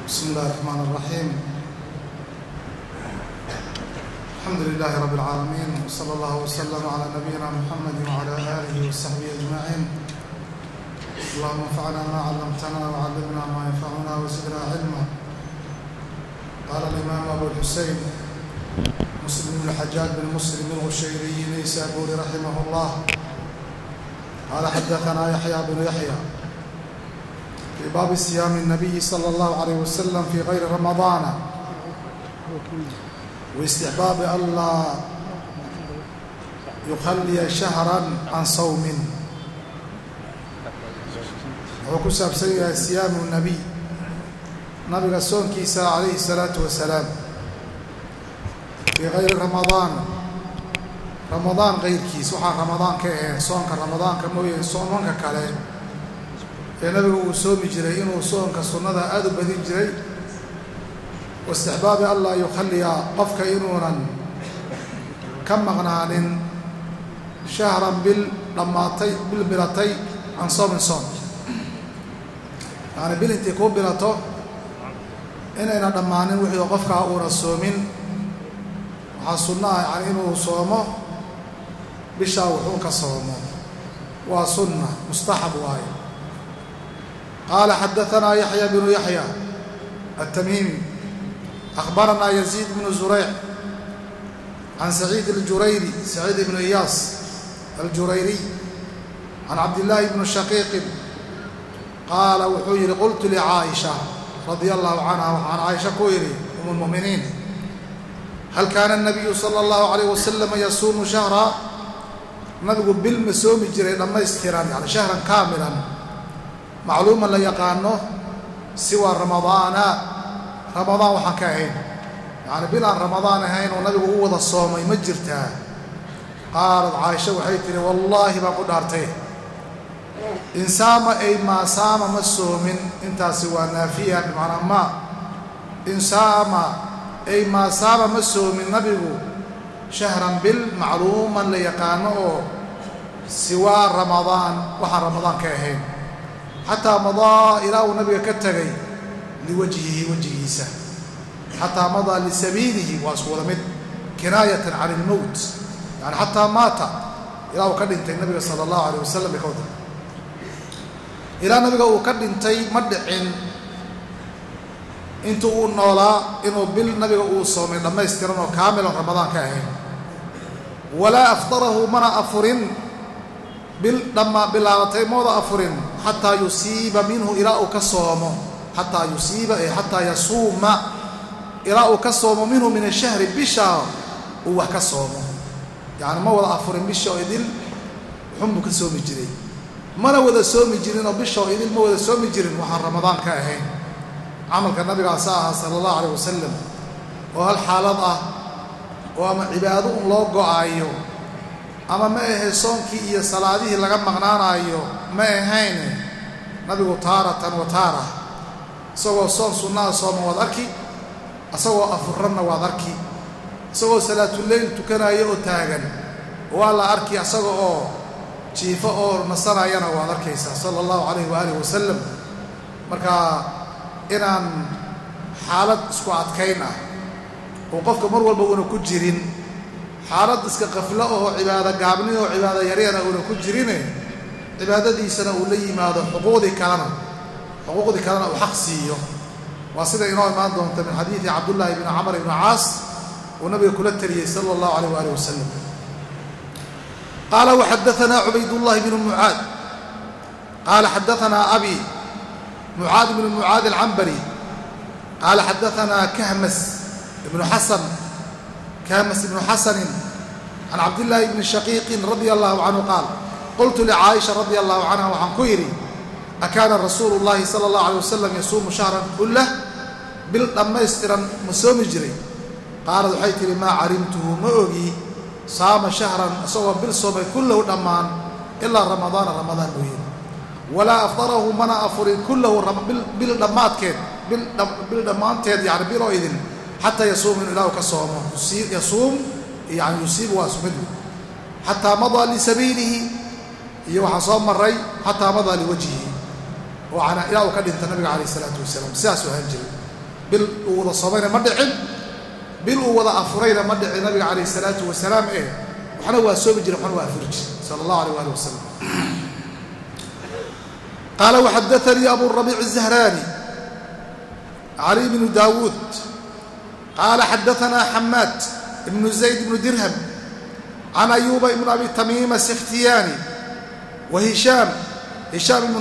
بسم الله الرحمن الرحيم. الحمد لله رب العالمين، وصلى الله وسلم على نبينا محمد وعلى آله وصحبه أجمعين. اللهم انفعنا ما علمتنا وعلمنا ما ينفعنا وزدنا علما. قال الإمام أبو الحسين مسلم بن الحجاج بن مسلم الغشيري النيسابوري رحمه الله قال حدثنا يحيى بن يحيى في باب صيام النبي صلى الله عليه وسلم في غير رمضان واستحباب ألا يخلي شهرا عن صوم. wuxuu ku saabsan yahay siyaamu nabiy, nabiga soonkiisa calayhi salaatu wasalaam fii kayri ramadaan, ramadaan kayrkiis waxaan ramadaan ka ahayn, soonka ramadaanka mooye soomanka kale ee nabigu uu soomi jiray inuu soonka sunnada aada u badin jiray. waistixbaabi allaa yukhalliya qofka inuunan ka maqnaanin shahran bil dhammaatay bil bilatay can soomin soon, yacni bil intii kuu bilato inayna dhammaanin wixii qofkaa uuna soomin. waxaa sunno ah yani inuu soomo bishaa wuxuu ka soomo, waa sunna mustaxab waaye. qaala xadaanaa yaxya bnu yaxya التميمي أخبرنا يزيد بن زريع عن سعيد الجريري سعيد بن إياس الجريري عن عبد الله بن شقيق قال wuxuu yihi qلت لعائشة رضي الله عنها وعن عائشة ku yihi أم المؤمنين هل كان النبي صلى الله عليه وسلم يصوم شهرا؟ nabigu bil ma soomi jiray dhammaystiran, yani shahran kaamilan macluuman la yaqaano siwa ramadaana, ramadaan waxaan ka ahayn, yani bil aan ramadaan ahayn oo nabigu u wada soomay ma jirtaa? qaalad caaisha waxay tihi wallaahi baan ku dhaartay insaama ay maasaama ma soomin, intaasi waa naafiya bimacnaa ma insaama ay maasaama ma soomin nabigu shahran bil macluuman la yaqaano oo siwaa ramadaan waxaan ramadaan ka ahayn, xataa madaa ilaa uu nabiga ka tegay liwajhihi wejigiisa, xataa madaa lisabiilihi waa isku wada mid kinaayatan can ilmowt, yani xataa maata ilaa uu ka dhintay nabiga sala allahu alayh wasalam bay ka wada ilaa nabiga uu ka dhintay ma dhicin intuu uu noolaa inuu bil nabiga uu soomay dhammaystiran oo kaamilan ramadaan ka ahayn. walaa afdarahu mana afurin bil bilaabatay mooda afurin xataa yusiiba minhu ilaa uu ka soomo, xataa yusiiba ay xataa yasuuma ilaa uu ka soomo minhu min ashahri bisha uu wax ka soomo, yani ma wada afurin bisha oo idil wuxun buu ka soomi jiray, mana wada soomi jirin oo bisha oo idil ma wada soomi jirin waxaan ramadaan ka ahayn. camalka nabigaasa ahaa sala allahu alayh wasalam oo hal xaalad ah oo ama cibaado un loo go'aayo ama ma ahe soonkii iyo salaadihii laga maqnaanaayo ma ahayne, nabigu taaratan wa taara isagoo soon sunnaha sooma waad arki, isagoo afurranna waad arki, isagoo salaatuleyl tukanaayo oo taagan waa la arki, isaga oo jiifo oo nasanayana waad arkaysaa sala allahu calayhi waaalih wasalam. marka inaan xaalad isku adkayn ah oo qofka mar walba uuna ku jirin, xaalad iska qaflo oo cibaado gaabni oo cibaado yaryana uuna ku jirine, cibaadadiisana uu la yimaado xuquuqdii kalena uu xaq siiyo. waa sida inoo imaan doonta min xadiidi cabdullaahi bni camr ibni caas uu nabiga kula taliyey sala allahu alayh waaalih wasalam. qaala waxadaanaa cubaydullahi bnu mucaad qaala xadaanaa abi mucaad bn mucaad alcambari qaala xadaanaa kahmas ibnu xasanin can cabdillaahi bni shaqiiqin radia allahu canhu qaal qultu licaaisha radia allahu canha waxaan ku yidhi akaana rasuulu llahi sala allahu alay wasalam yasuumu shahran kullah, bil dhammaystiran ma soomi jiray? qaalad waxay tihi maa calimtuhu ma ogi saama shahran isagoo bil soomay kullahu dhammaan ilaa ramadaana ramadaan mooye, walaa afdarahu mana afurin kullahu bil dhammaadkeed bil dhammaanteed, yani biloo idin xataa yasuum inu ilaahu ka soomo, yasuum yani yusiibu waa sumid, xataa madaa lisabiilihi iyo waxaa soo maray xataa madaa liwajhihi oo ilaa uu ka dhinta nabiga calayh isalaatu wasalaam sidaasuu ahaan jiray. bil uu wada soomayna ma dhicin bil uu wada afurayna ma dhicin nabiga calayhi salaatu wasalaam waxna waa soomi jiray waxna waa afuri jiray sala allahu alayh waali wasalam qaala waxadaanii abu rabiic الزهراني علي بن داود قال حدثنا حماد بن زيد بن درهم عن أيوب بن أبي تميم السختياني وهشام بن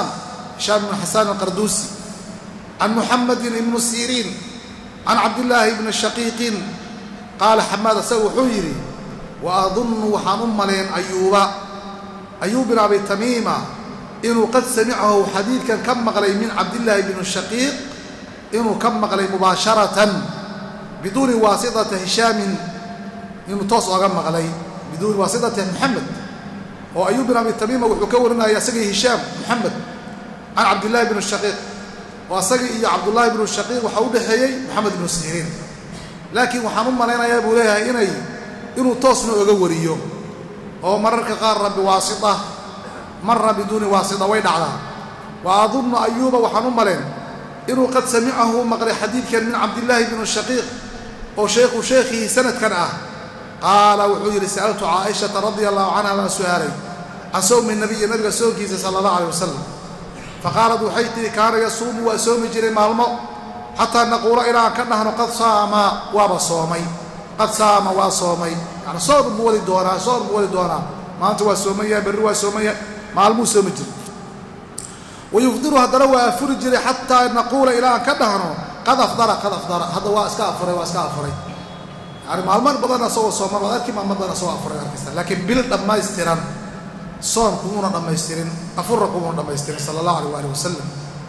حسان القردوسي عن محمد بن سيرين عن عبد الله بن الشقيق قال حماد سوى حجري وأظن وحنم لين أيوب بن أبي تميم إنه قد سمعه حديث كان كم مغلي من عبد الله بن الشقيق إنه كم مغلي مباشرة بدون واسطة هشام إنه توصل كم مغلي بدون واسطة محمد وأيوب بن أبي تميم وحكورنا يسقي هشام محمد عن عبد الله بن الشقيق وأسقي عبد الله بن الشقيق وحوده هي محمد بن سيرين لكن وحنم لنا يا أبو ليها إنه توصل وقوريه ومرر قارة بواسطة مرة بدون واسطة وين على وأظن أيوب وحنم لنا إنه قد سمعه مغري حديث كان من عبد الله بن الشقيق وشيخه سنة كان قال وحجر سألت عائشة رضي الله عنها من سؤالي عن صوم النبي سوكي صلى الله عليه وسلم فقالت وحيتي كان يصوم وأسوم جري مالمو حتى نقول إلى كأنه قد صام وبصومي قد صام وصومي يعني صوم بولد دونا ما أنت وصومية بر وصومية مالمو سوم جري ويفضل هذا هو فرجري حتى نقول إلى كأنه قد أفضل هذا هو أسكافري يعني مالمان بدنا سوى صوم ولكن ما بدنا سوى أفرق لكن بلد ما يسترن صوم كمونا ما يسترن أفرق كمونا ما يسترن صلى الله عليه وسلم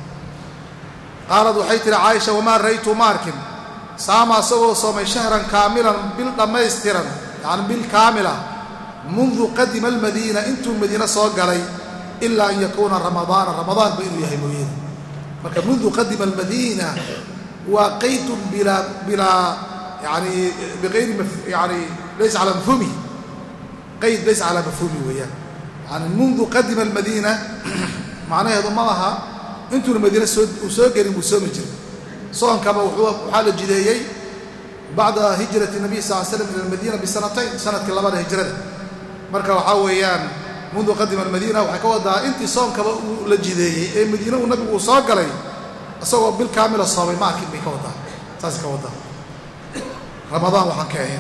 قالت وحيت عائشة وما رأيت ماركن ساما سوى صوم شهرا كاملا بلد ما يسترن يعني بالكاملة منذ قدم المدينة انتم المدينة صوق علي إلا أن يكون رمضان بإنه يهمين منذ قدم المدينة وقيت بلا يعني بغير يعني ليس على مفهومه قيد ليس على مفهومه وياه يعني منذ قدم المدينة معناه ضمها انتم المدينة وسوقري مسومجر صون كما وحال الجديي بعد هجرة النبي صلى الله عليه وسلم إلى المدينة بسنتين سنة كلابان هجرته مركا وحاويان منذ قدم المدينة وحكوها انت صون كما الجديي المدينة والنبي وصاقري أصوب بالكامل الصابي ما أكيد بيكوضها تاسك وضها رمضان وحكاين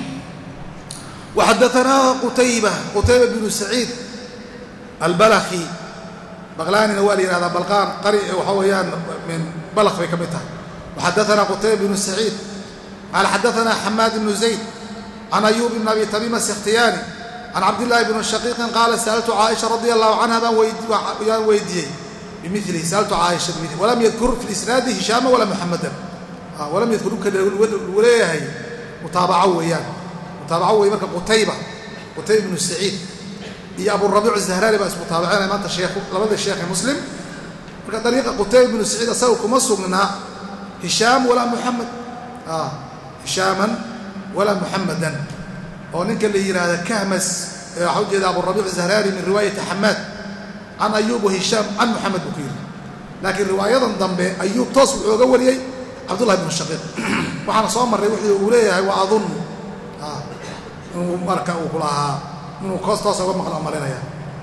وحدثنا قتيبة بن سعيد البلخي بغلاني نوالي هذا بلقان قريء وحويان من بلخ في كمتها وحدثنا قتيبة بن سعيد قال حدثنا حماد بن زيد عن أيوب بن أبي تميم السختياني عن عبد الله بن الشقيق قال سألت عائشة رضي الله عنها ويدي بمثله سألت عائشة بمثله ولم يذكر في الإسناد هشام ولا محمدا ولم يذكروا الولاية متابعوا وياه مركب قتيبة بن سعيد يا أبو الربيع الزهراني بس متابعين ما أنت شيخ لبدا الشيخ مسلم مركب طريقة قتيبة بن سعيد أسوق مصر منها هشام ولا محمد هشاما ولا محمدا ونك اللي هذا كهمس حجة أبو الربيع الزهراني من رواية حماد عن أيوب وهشام عن محمد بكير لكن رواية ضم أيوب توصل وقولي عبد الله بن الشقيق وحنا صوم الرواية الأولى وأظن مركا وكلها من قصص ومقال أمرنا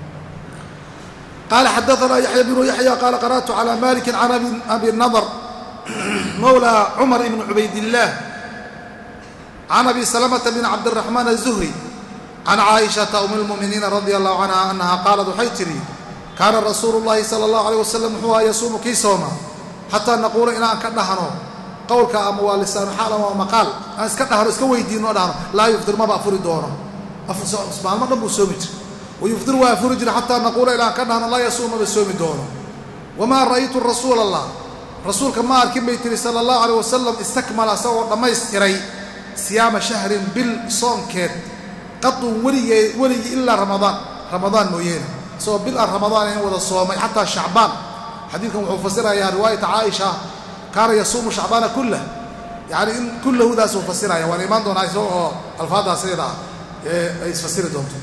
قال حدثنا يحيى بن يحيى قال قرأت على مالك عن أبي النضر مولى عمر بن عبيد الله عن أبي سلمة بن عبد الرحمن الزهري عن عائشة أم المؤمنين رضي الله عنها أنها قالت حيتري كان رسول الله صلى الله عليه وسلم هو يصوم كيسوما حتى نقول إن كدهنو قولك أموال لسان حالا ومقال أنا اسكدهنو اسكويدين ودهنو لا يفطر ما بأفر دونه سبحان الله رب سومج ويفطر ويفرج حتى نقول إن كدهنو لا يصوم بسوم دونه وما رأيت الرسول الله رسول كما أركب بيتري صلى الله عليه وسلم استكمل سوى ما يستري صيام شهر بالصوم كيد قط ولي إلا رمضان مويين سوى بالرمضان وذا الصوم حتى شعبان حديثكم وفسرها يا رواية عائشة كان يصوم شعبان كله يعني إن كله ذا سوف فسرها يا والإيمان دون عيسو الفاظها سيدة يفسر دونته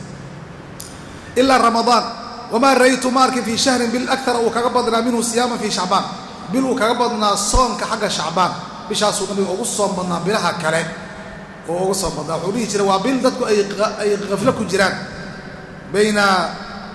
إلا رمضان وما رأيت مارك في شهر بالأكثر وكقبضنا منه صياما في شعبان bil uu kaga badnaa soonka xagga shacbaan bishaasuu nabiga ugu soon badnaa bilaha kale oo ugu soon badnaa wuxuu dhihi jiray waa bil dadku ay qaflo ku jiraan bayna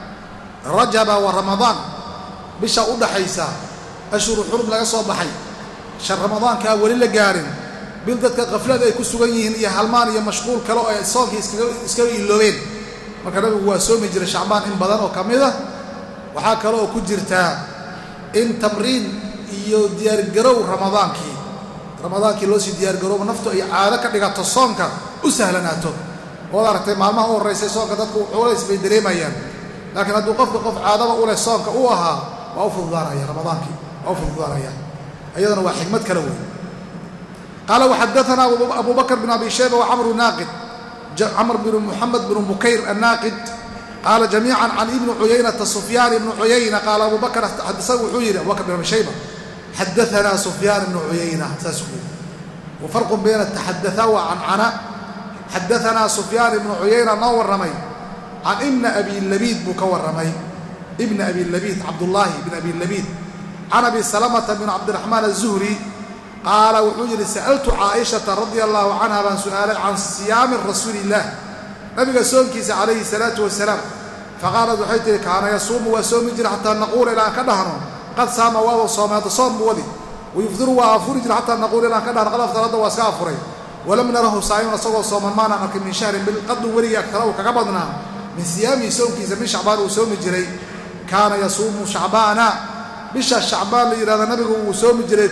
rajaba wa ramadaan bisha u dhaxaysa ashhuru xurum laga soo baxay shar ramadaanka wali la gaarin bil dadka qaflada ay ku sugan yihiin iyo halmaan iyo mashquul kale oo ay soonkii iskaga iloobeen marka nabigu waa soomi jiray shacbaan in badan oo ka mid ah waxaa kale oo ku jirtaa in tamriin iyo diyaargarow ramadaankii loo sii diyaargaroobo naftu ay caado ka dhigato soonka u sahlanaato waad aragtay maalmaha u horraysay soonka dadku culays bay dareemayaan laakiin hadduu qofka qof caadaba u leh soonka uu ahaa waa u fududaanaya ramadaankii waa u fududaanaya ayadana waa xikmad kale wey qaala waxadaanaa abu bakr bin abi shayba wacamru naaqid camr bn muxamed bn bukayr annaaqid qaala jamiican can ibni cuyaynata sufyaan ibnu cuyayna qaala abu bakr xadasa wuxuu yidhi abu bakr bin abi shayba xadaanaa sufyaan ibnu cuyayna saasuu yidhi wafarqun bayna taxadaa wa cancana xadaanaa sufyaan ibnu cuyayna noo warramay can ibna abi labiid buu ka warramay ibna abi labiid cabdullaahi ibn abi labiid can abi salamata bin cabdiraxmaan aلzuhri qaala wuxuu yidhi sa'altu caaishata radia allahu canha baan su'aalay can siyaami rasuuli illaah nabiga soonkiisa calayhi salaatu wasalaam faqaalad waxay tihi kaana yasuumu waa soomi jira xataa naquula ilaa aan ka dhahno qad saama waaba soomay hadda soon buu wadi wayufdiru waa afuri jira xataa naquula ilaa aan ka dhahno qad aftaradda waa iska afuray walam narahu saa'iman isagoo sooman maanaan arkay min shahrin bil qadun weligii agtara uu kaga badnaa min siyaamihi soonkiisa min shacbaan uu soomi jiray kaana yasuumu shacbaana bisha shacbaan la yidhahda nabigu wuu soomi jiray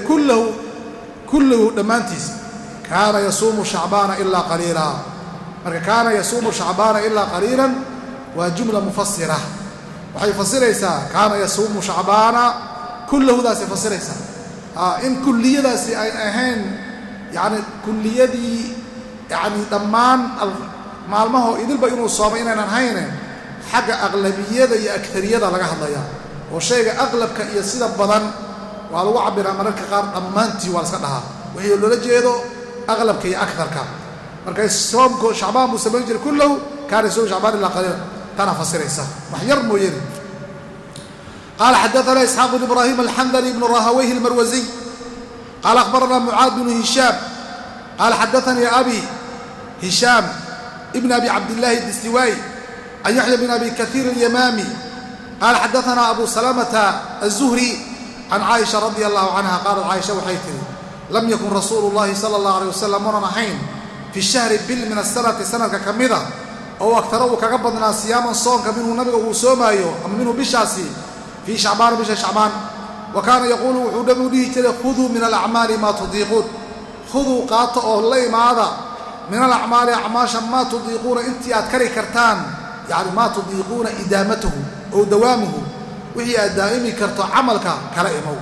kullahu dhammaantiisa kaana yasuumu shacbaana ilaa qaliila marka kaana yasuumu shacbaana ilaa qaliilan waa jumla mufasira waxay fasiraysaa kaana yasuumu shacbaana kullahudaasay fasiraysaa in kulliyadaasi ay ahayn yani kulliyadii yani dhammaan maalmahoo idilba inuu soomay inaynan hayne xagga aqlabiyada iyo agtariyada laga hadlayaa oo shayga aqlabka iyo sida badan waa lagu cabbiraa mararka qaar dhammaantii waa la iska dhahaa wixii loola jeedo aqlabka iyo akarka markay soomku shacbaan buu samayn jiray kullahu kaana yasuumu shacbaan ilaa qaliila tana fasiraysa wax yar mooyane qaala xadaanaa isxaaq bn ibraahim alxandali ibnu rahawayhi almarwasiy qaala akhbaranaa mucaad bnu hishaam qaala xadaanii abi hishaam ibn abi cabdillaahi distiwaayi can yaxya bn abi kaiir alyamaami qaala xadaanaa abu salamata aلzuhri can caaisha radia allahu canha qaalat caaisha waxay tihi lam yakun rasuulu llahi sala allah alay wasalam unan ahayn fi shahri bil min asanati sanadka ka mida oo agtara uu kaga badnaa siyaaman soonka minhu nabiga uu soomaayo ama minhu bishaasi fii shacbaana bisha shacbaan wa kaana yaquulu wuxuu nabigu dhihi jiray khuduu min alacmaali maa tudiiquun khuduu qaato oo la imaada min alacmaali acmaasha maa tudiiquuna intii aad kari kartaan yani maa tudiiquuna idaamatahu ow dawaamuhu wixii aad daa'imi karto camalka kala imow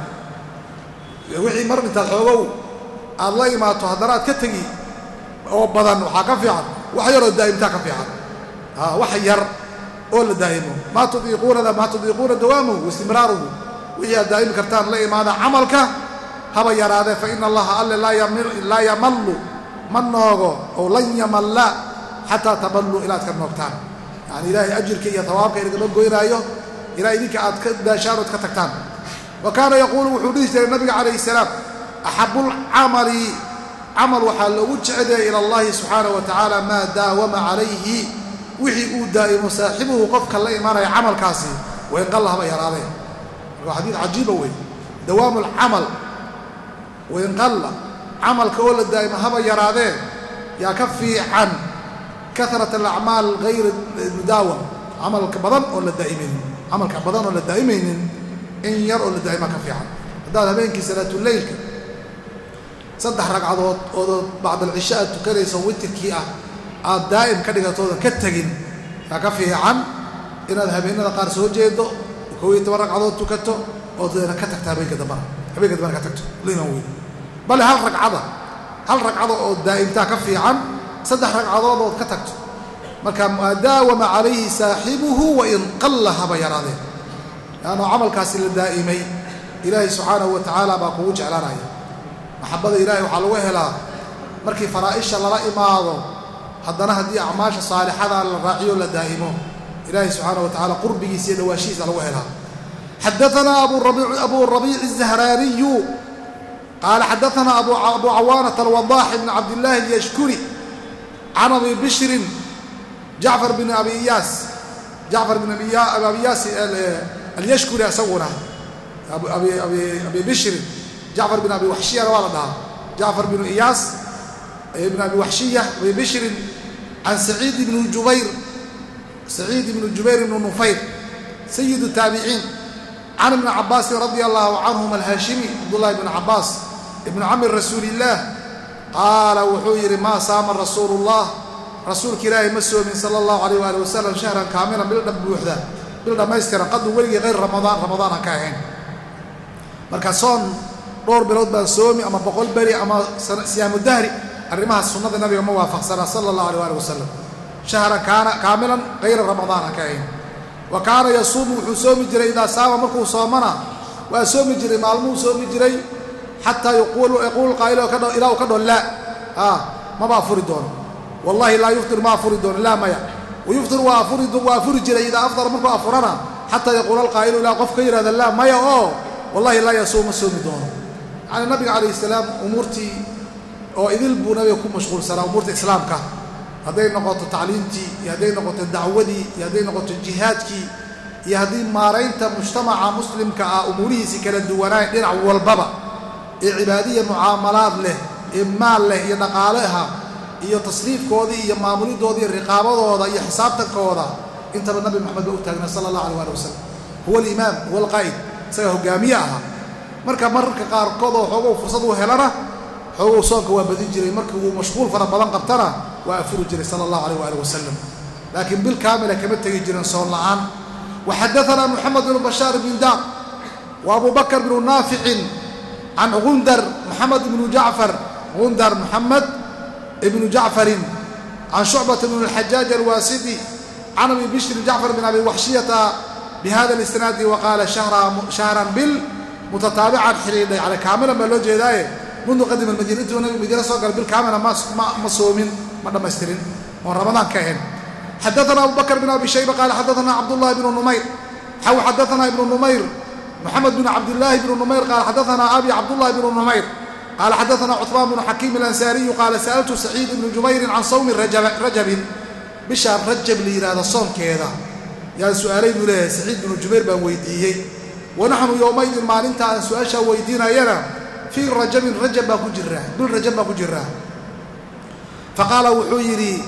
wixii mar intaad xoogow aad la imaato haddana aad ka tegi oo badan waxaa ka fiican wax yaroo daa'imtaa ka fiican wax yar oo la daa'imo maa tudiiquuna dawaamuhu waistimraaruhu wixii aad daa'imi kartaan la imaada camalka haba yaraadee fa ina allaha alle laa yamallu ma noogo ow lan yamalla xataa tamallu inaad ka noogtaan yani ilaahay ajirka iyo hawaabka inagama goynaayo ilaa idinka aad ka daashaan ood ka tagtaan wa kaana yaquulu wuxuu dhihi jiray nabiga calayhi salaam axabulcamali camal waxaa loogu jecelyay ila allahi subxaanahu wa tacaala maa daawama calayhi wixii uu daa'imo saaxibuhu qofka la imaanaya camalkaasi wainqalla haba yaraadee marka waa xadiid cajiiba wey dawaamu alcamal wainqalla camalka oo la daa'imo haba yaraadee yaa ka fiican karat alacmaal hayr mudaawam camalka badan oo la daa'imaynin camalka badan oo la daa'imaynin in yar oo la daa'ima ka fiican haddaad habeenkii salaatuleylka 3 ragcadood oo bacd alcisha aad tukanayso witirkii ah aad daa'im ka dhigatoodan ka tegin yaa ka fiican inaad habeenada qaar soo jeedo 11 ragcadood tukato oo deena ka tagta habeenka dambana ka tagto liiman weyn bal hal ragcado oo daa'imtaa ka fiican 3 ragcadood oo ka tagto marka daawama calayhi saaxibuhu wain qalla haba yaraadee laanno camalkaasi la daa'imay ilaahay subxaanahu wa tacaala baa kugu jeclaanaya maxabbada ilaahay waxaa lagu helaa markii faraa'isha lala imaado haddana haddii acmaasha saalixada la raaciyo la daa'imo ilaahay subxaanahu wa tacaala qurbigiisa iyo dhawaashihiisa lagu helaa حدثنا أبو الربيع الزهراني قال حدثنا أبو عوانة الوضاح بن عبد الله اليشكري عن أبي بشر جعفر بن أبي إياس اليشكري أسونا أبي بشر جعفر بن أبي وحشية روالدها جعفر بن إياس ابن أبي وحشية أبي بشر عن سعيد بن جبير بن نفير سيد التابعين عن ابن عباس رضي الله عنهما الهاشمي عبد الله بن عباس ابن عم رسول الله قال وحير ما صام رسول الله رسول كلاهي مسوم صلى الله عليه وآله وسلم شهرا كاملا بلد ما يستر قد ولي غير رمضان كاهين marka soon dhowr bilood baan soomi ama boqol bari ama siyaamu dahri arrimaha sunnada nabiga ma waafaqsana sallallahu alayhi wa sallam shahran kana kaamilan ghayra ramadaan kaahin wa kana yasuumu wuxuu soomi jiray idaa saama markuu soomana waa soomi jiray maalmuu soomi jiray hatta yaqul qailo ka ilaa ka dholla ma ba furi doono wallahi la yuftir ma furi doono la maya ويفطر وافرج إذا أفطر مركو أفرنا حتى يقول القائل لا قف كير هذا لا ما يا والله لا يصوم دونه على النبي عليه السلام أمورتي أو إذا البنا يكون مشغول سلام أمورتي إسلام كه هذين نقاط تعليمتي هذين نقاط دعوتي هذين نقاط جهادك هذين ما رأيت مجتمع مسلم كأموره سكال الدواناء لنع والبابا عبادية معاملات له إمال له ينقالها iyo tasriifkoodii iyo maamulidooda riqaabadooda iyo xisaabtankooda inta nabi maxamed uu taagna sallallahu alayhi wa sallam huwa al-imam wal qaid saga hogaamiyaha marka qaarkood oo xogo fursad u helana xogo soonka waa badin jiray marka uu mashquul fara badan qabtana waa afuru jiray sallallahu alayhi wa sallam laakiin bil kaamila kama tagi jirin soon la'aan wa hadathana muhammad ibn bashar bin dar wa abu bakr ibn nafi' an gundar muhammad ibn ja'far gundar muhammad ابن جعفر عن شعبة بن الحجاج الواسطي عن أبي بشر جعفر بن أبي وحشية بهذا الاستناد وقال شهرا بالمتتابعا حريدا على كاملا ما لوجه دايه منذ قدم المدينة ونبي المدينة سوقر بالكامل ما صومين ما مسترين من رمضان كاهن حدثنا أبو بكر بن أبي شيبة قال حدثنا عبد الله بن نمير حدثنا ابن نمير محمد بن عبد الله بن نمير قال حدثنا أبي عبد الله بن نمير قال حدثنا عثمان بن حكيم الأنساري قال سألت سعيد بن جبير عن صوم رجب بشهر رجب لي هذا الصوم كذا يا سؤالين له سعيد بن جبير بن ويديه ونحن يومئذ ما ننتهى عن سؤال ويدينا ينا في رجب بكجرة بالرجب بكجرة فقال وحيري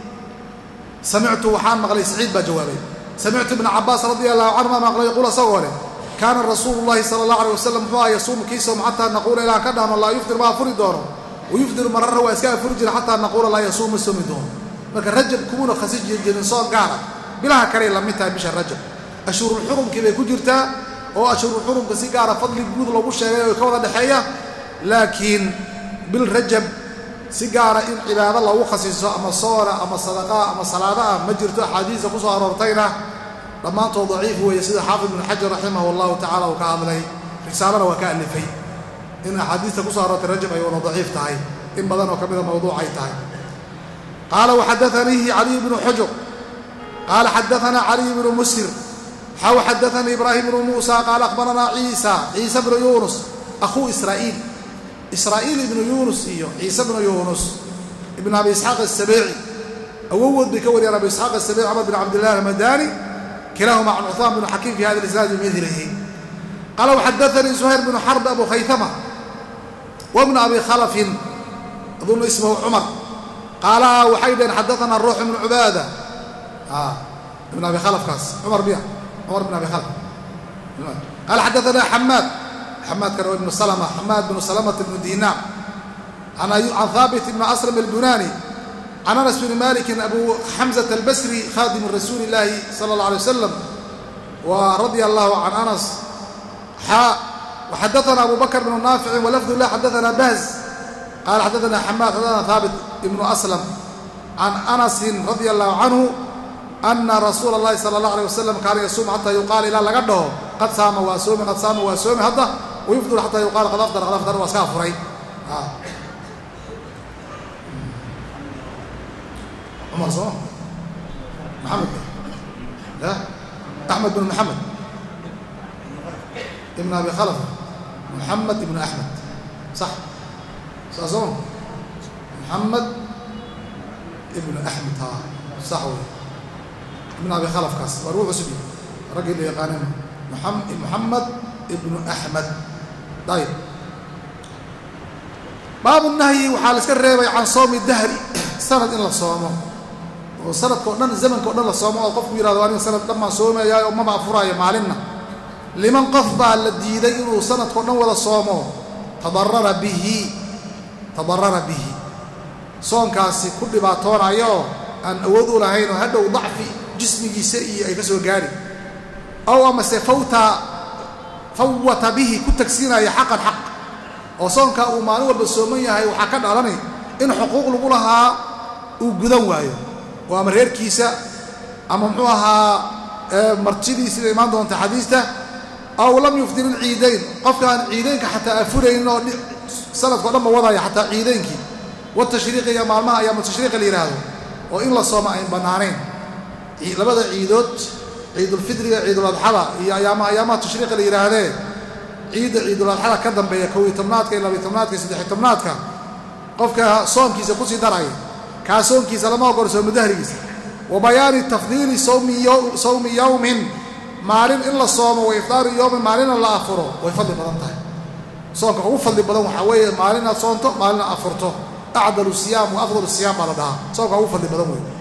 سمعت وحان مغلي سعيد بجوابي سمعت ابن عباس رضي الله عنهما مغلي يقول صوره كان الرسول الله صلى الله عليه وسلم هو يصوم كيسهم حتى نقول إلى كذا الله يفطر ما فرد دونه ويفطر مرة ويسكا فرج حتى نقول لا يصوم دونه لكن رجب كونه خسيج الجنسان قارة بلا كريم لم ينتهي بشهر رجب أشهر الحرم كذا كجرتا أو أشهر الحرم كسيجارة فضل الجود لو بوش وكذا دحية لكن بالرجب سيجارة إن عباد الله وخسيس أما صورة أما صدقاء أما صلاة ما جرت حديث أبو صارتينا لما أنت ضعيف هو يسيد حافظ بن حجر رحمه الله تعالى وكامله رسالة وكألفي إن أحاديث كسارة الرجب أيوة ضعيف تاعي إن بدن وكبير موضوع أي تاعي قال وحدثني علي بن حجر قال حدثنا علي بن مسهر حدثني إبراهيم بن موسى قال أخبرنا عيسى بن يونس أخو إسرائيل بن يونس عيسى بن يونس ابن أبي إسحاق السبيعي أود بكور يا أبي إسحاق السبيعي عمر بن عبد الله المداني كلاهما عن عثمان بن حكيم في هذا الإسناد بمثله قال وحدثني زهير بن حرب أبو خيثمة وابن أبي خلف أظن اسمه عمر قال وحيدا حدثنا الروح بن عبادة ابن أبي خلف كاس عمر بن أبي خلف قال حدثنا حماد كان ابن سلمة حماد بن سلمة بن دينار عن ثابت بن أسلم البناني عن أنس بن مالك أبو حمزة البصري خادم رسول الله صلى الله عليه وسلم ورضي الله عن أنس وحدثنا أبو بكر بن نافع ولفظ الله حدثنا بهز قال حدثنا حماد حدثنا ثابت بن أسلم عن أنس رضي الله عنه أن رسول الله صلى الله عليه وسلم كان يصوم حتى يقال إلى لقده قد صام وصوم هذا ويفضل حتى يقال قد أفطر وسافرين عمر صوم محمد لا أحمد بن محمد ibn abi khalaf محمد ibn أحmed صح saasoo محمد ibn أحmed صح wey ibn abi khalafkaas waa ruu cusub raggii la yaqaaneen محمد ibn أحmed ayb baabu nahyi waxaa la iska reebay can soomi dahri sanad in la soomo oo sanadkao dhan zamanka o dhan la soomo oo qofku yihahdo aniga sanad dhan baan soomayaa oo maba afuraayo maalinna liman qof baa la diiday inuu sanadkao dhan wada soomo tadarara bihi soonkaasi ku dhibaatoonayo aan awood u lahayn oo hadhow dacfi jismigiisa iyo ay ka soo gaari ow amase fawata bihi ku tagsiinaya xaqan xaq oo soonkaa uu maalin walba sooman yahay waxaa ka dhalanay in xuquuq lagu lahaa uu gudan waayo oo ama reerkiisa ama muxuu ahaa martidii sida imaan doonta xadiista aw lam yufdir ilciidayn qofka aan ciidaynka xataa afuraynin oo sanadkao dhan ba wadaya xataa ciidaynkii watashriiqi iyo maalmaha ayaamu tashriiqa la yidhaahdo oo in la soomo ayn bannaanayn labada ciidood ciidulfidriga ciiduladxada iyo ayaamaha tashriiqa la yidhaahdee ciidda ciiduladxada ka dambeeya 11aadka iyo 12aadka iyo 13aadka qofka soonkiisa kusii daraya kaa soonkiisa lama ogolo soomo dahrigiisa wa bayaani tafdiili sawmi yowmin maalin in la soomo wa ifdaari yowmin maalina la afuro way fadli badan tahay soonka ugu fadli badan waxaa weeye maalinaad soonto maalina afurto acdalu siyaam wa afdalu siyaam baa la dhahaa soonka ugu fadli badan wey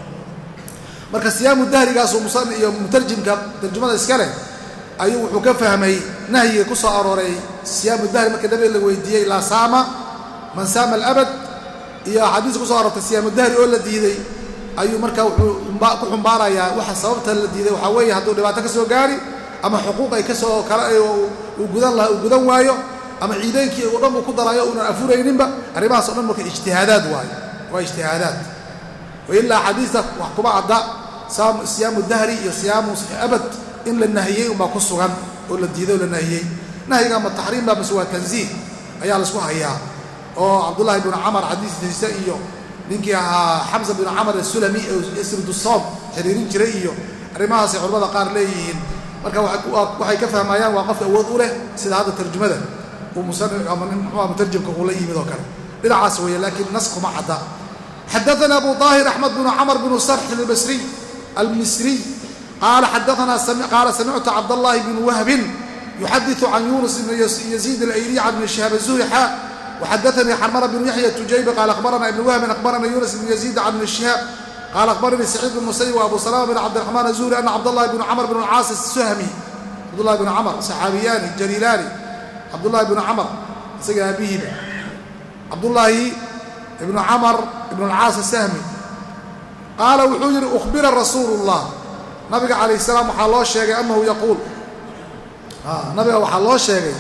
marka siyaamu dahrigaasuu musani iyo mutarjimka tarjumada iska leh ayuu wuxuu ka fahmay nahyiga ku soo arooray siyaamu dahri marka nabiga la weydiiyey laa saama man saama alabad iyo axaadiis ku soo aroortay siyaamu dahri oo la diiday ayuu marka wuxuu ku xumbaarayaa waxa sababta la diiday waxaa weeye hadduu dhibaato ka soo gaari ama xuquuq ay kasoo kale uu gudan waayo ama ciidaynkii oo dhan uu ku darayo uunan afurayninba arrimahaas o dhan marka ijtihaadaad waayo waa ijtihaadaad wailaa xadiista wax kuma cadda siyaamu dahri iyo siyaamu abad in la nahiyey unbaa ku sugan oo la diiday oo la nahiyey nahyiga ama taxriim baa mase waa tansiih ayaa laisku hayaa oo cabdullaahi bnu camar xadiistiisa iyo ninkii ahaa xamsa binu camar asulami oo isridusoom xiriirin jiray iyo arrimahaasay culamada qaar leeyihiin marka waxay ka fahmayaan waa qofka awood u leh sida hadda tarjumada uu ama mutarjimka uu la yimid oo kale dhinacaas weeye laakiin nas kuma cadda xadaana abu طaahir axmed bnu camr bnu sarxin almisriy qaala samictu cabdاllahi bn wahbin yuxadiثu can yunus bn yaziid alayliy can ibn shihaab الzuhri xa وxadaثnii xarmara bn yaxya tujaybi qaala akhbarana ibn wahbin akhbarana yunus bn yaziid can ibn shihaab qaala akhbaranii saciid bn musayib wa abu salama bn cabdiraxmaan azuhri ana cabdاllahi bn camr bn caas الsuhmi cabdullahi bn camr saxaabiyaani jaliilaani cabdullahi bn camr isaga aabihiiba cabdullaahi ibnu camr ibn alcaas asahmi qaala wuxuu yidhi ukhbira rasuulu llah nabiga calayh salaam waxaa loo sheegay annahu yaquul nabiga waxaa loo sheegay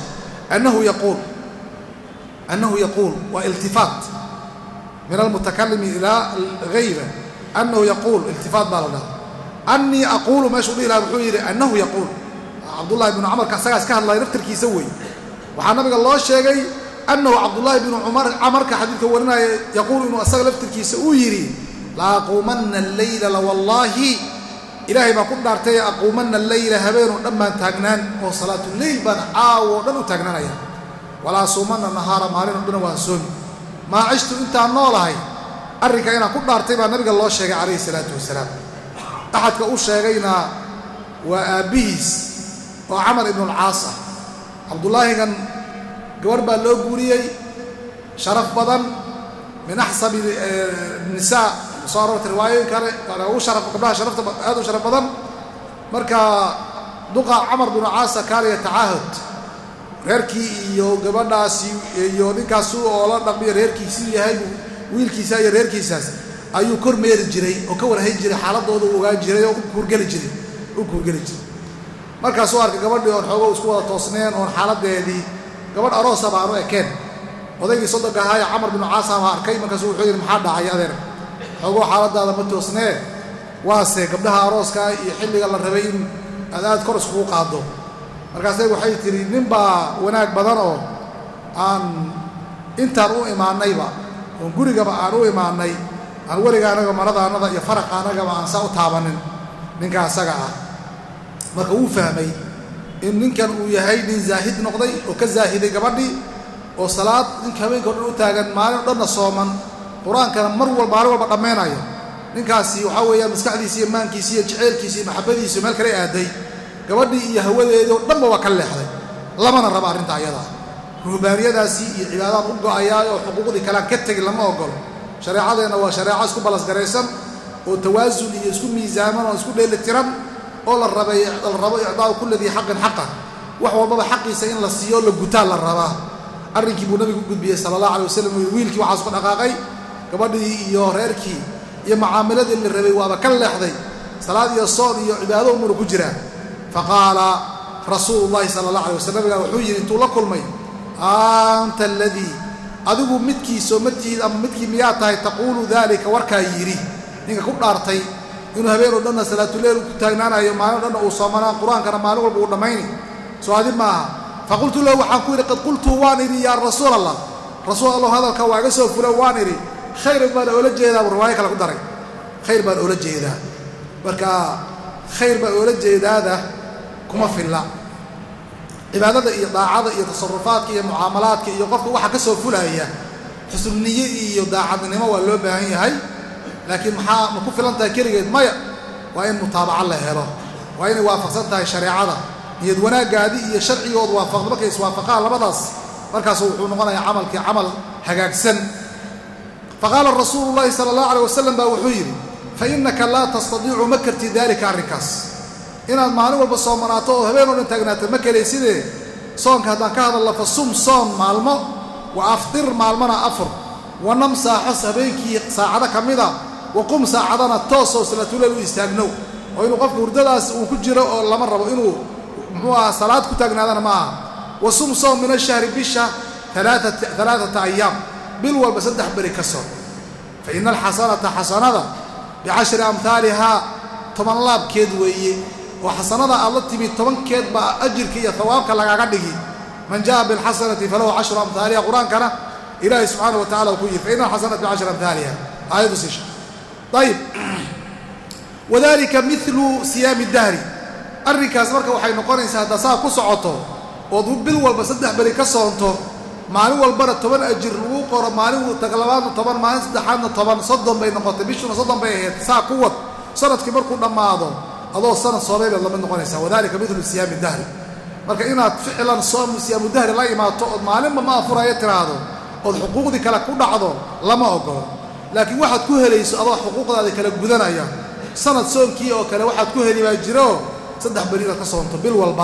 annahu yaquul waa iltifaat min almutakalimi ilaa hayra annahu yaquul iltifaat baa la dhaha annii aquulu meeshuu dhihi lahaa wuxuu yidhi annahu yaquul cabdullahi ibnu camarka asagaas ka hadlaya naftarkiisa wey waxaa nabiga loo sheegay annahu cabdullaahi bnu camarka xadiidka warinaya yaquulu inuu asaga laftirkiisa uu yidhi la aquumanna alleyla lawallaahi ilaahay baan ku dhaartay aquumanna alleyla habeenoo dhan baan taagnaan oo salaatuleyl baan caawo o dhan u taagnaanaya walaa suumanna nahaara maalinoo dhan waan soomi maa cishtu intaan noolahay arrinka inaan ku dhaartay baa nabiga loo sheegay calayhi salaatu wasalaam axadka u sheegayna waa aabbihiis oo camar ibnulcaas ah cabdullaahigan gabarh baa loo guuriyey sharaf badan min axsabi nisaa soo aroortay riwaayooyin kale gabdhaha sharafta aad u sharaf badan marka duqa camar binu caasa kaana yatacaahad reerkii iyo gabadhaasi iyo ninkaasu oo la dhaqmiyo reerkiisii yahay wiilkiisa iyo reerkiisaas ayuu kor meeri jiray oo ka warhayn jiray xaaladooda u ogaan jiray oo u kuurgeli jiray markaasuu arkay gabadhii oon xoogo isku wada toosneen oon xaaladeedii gabadh aroosa baanu ekeen odaygii sodonka ahaaya camar binu caasa baa arkay markaasuu wuxuu yidhi maxaa dhacay adeer xoogoo xaaladaada ma toosnee waase gabdhaha arooskaa iyo xilliga la rabay in aad kor iskugu qaado markaasay waxay tidhi nin baa wanaag badan oo aan intaan u imaannayba oon gurigaba aan u imaannay aan weliga anaga maradaannada iyo faraqa annagaba aan saa u taabanin ninka asaga ah marka wuu fahmay in ninkan uu yahay nin zaahid noqday oo ka zaahiday gabadhii oo salaad ninka habeenka o dhan u taagan maalin o dhanna sooman qur-aankana maalin walba dhammaynayo ninkaasi waxaa weeyaan maskaxdiisi iyo maankiisi iyo jeceelkiisi iyo maxabadiisi meel kale aaday gabadhii iyo hawadeedii oo dhanba waa ka leexday lamana raba arrinta ayadaa ruhbaaniyadaasi iyo cibaadaan u go'ayaa oo xuquuqdii kalean ka tegin lama ogolo shareecadeenna waa shareeco isku balasgaraysan oo tawaasun iyo isku miisaaman oo isku dheelitiran oo la rabo icdaa'u kulli dii xaqin xaqa wax walbaba xaqiisa in la siiyo la gutaa la rabaa arrinkii buu nabigu u gudbiyey sala allah alay wasalam wiilkii waxaas ku dhaqaaqay gabadhii iyo reerkii iyo mucaamiladii la rabay waaba ka leexday salaad iyo soon iyo cibaado umuna ku jiraa faqaala rasuulu llahi sala allah alay wasalam nabigaa wuxuu yidhi intuu la kulmay anta aladii adigu midkiisoo matihid ama midkii miyaa tahay taquulu daalika warkaa yidhi ninka ku dhaartay inuu habeen oo dhanna salaatuleyl ku taagnaanayo maalin o dhanna uu soomanaa qur-aankana maalin walba uu dhammayni soo adi maaha faqultu lahu waxaan ku yidhi qad qultu waan idhi yaa rasuul allah rasuul allah hadalka waa iga soo fula waan idhi khayr baan oola jeedaa buu riwaayo kale ku daray khayr baan oola jeedaa marka khayr baan oola jeedaada kuma filla cibaadada iyo daacada iyo tasarufaadka iyo mucaamalaadka iyo qofka waxa ka soo fulaya xusniye iyo daacadnimo waa loo baahan yahay laakiin ma ku filan tahay keligeed maya waa in mutaabaca la helo waa inay waafaqsan tahay shareecada niyad wanaaggaadii iyo sharcigoodu waafaqdo markay iswaafaqaan labadaas markaasu wuxuu noqonayaa camalkii camal hagaagsan faqaala rasuulu llahi sala allahu alay wasalam baa wuxuu yidhi fa innaka laa tastadiicu ma karti daalika arrinkaas inaad maalin walba soomanaato oo habeen oo dhan taagnaato ma kelaysidee soonka haddaan ka hadalla fa sum soon maalmo wa aftir maalmana afur wa nam saaxos habeenkii saacado ka mida wa qum saacadana toosoo salaatuleyl u istaagnow oo inuu qofka hurdadaas uu ku jiro oo lama rabo inuu muxuu aha salaad ku taagnaadana ma aha wa sum soom min ashahri bisha alaaata ayaam bil walba 3 beri ka soon fa ina alxasanata xasanada bicashri amhaalihaa 10 laabkeed weeye oo xasanada aad la timi 10keed baa ajirka iyo hawaabka lagaaga dhigi man jaa bilxasanati falahu 10 amhaaliha qur-aankana ilaahay subxaana wa tacala uu ku yidhi fa ina alxasanata bicashri amhaaliha aayaddu sisha ayib wadalika milu siyaami dahri arrinkaas marka waxay noqonaysaa haddaa saa ku socoto ood bil walba 3 beri ka soonto maalin walbana 10 ajir lagu qoro maalin labaadna 10 maalin saddexaadna 10 soddon bay noqotay bishuna 30 bay ahayd saa ku wad sanadkii markuu dhammaado adoo sanad soomay baad lamid noqonaysaa wadalika milu siyaami dahri marka inaad ficlan soom siyaamu dahri la imaato ood maalinba ma afurayo tiraahdo ood xuquuqdii kale ku dhacdo lama ogolo laakiin waxaad ku helayso adoo xuquuqdaada kala gudanaya sanad soonkii oo kale waxaad ku heli baa jiro 3 beri inaad ka soonto bil walba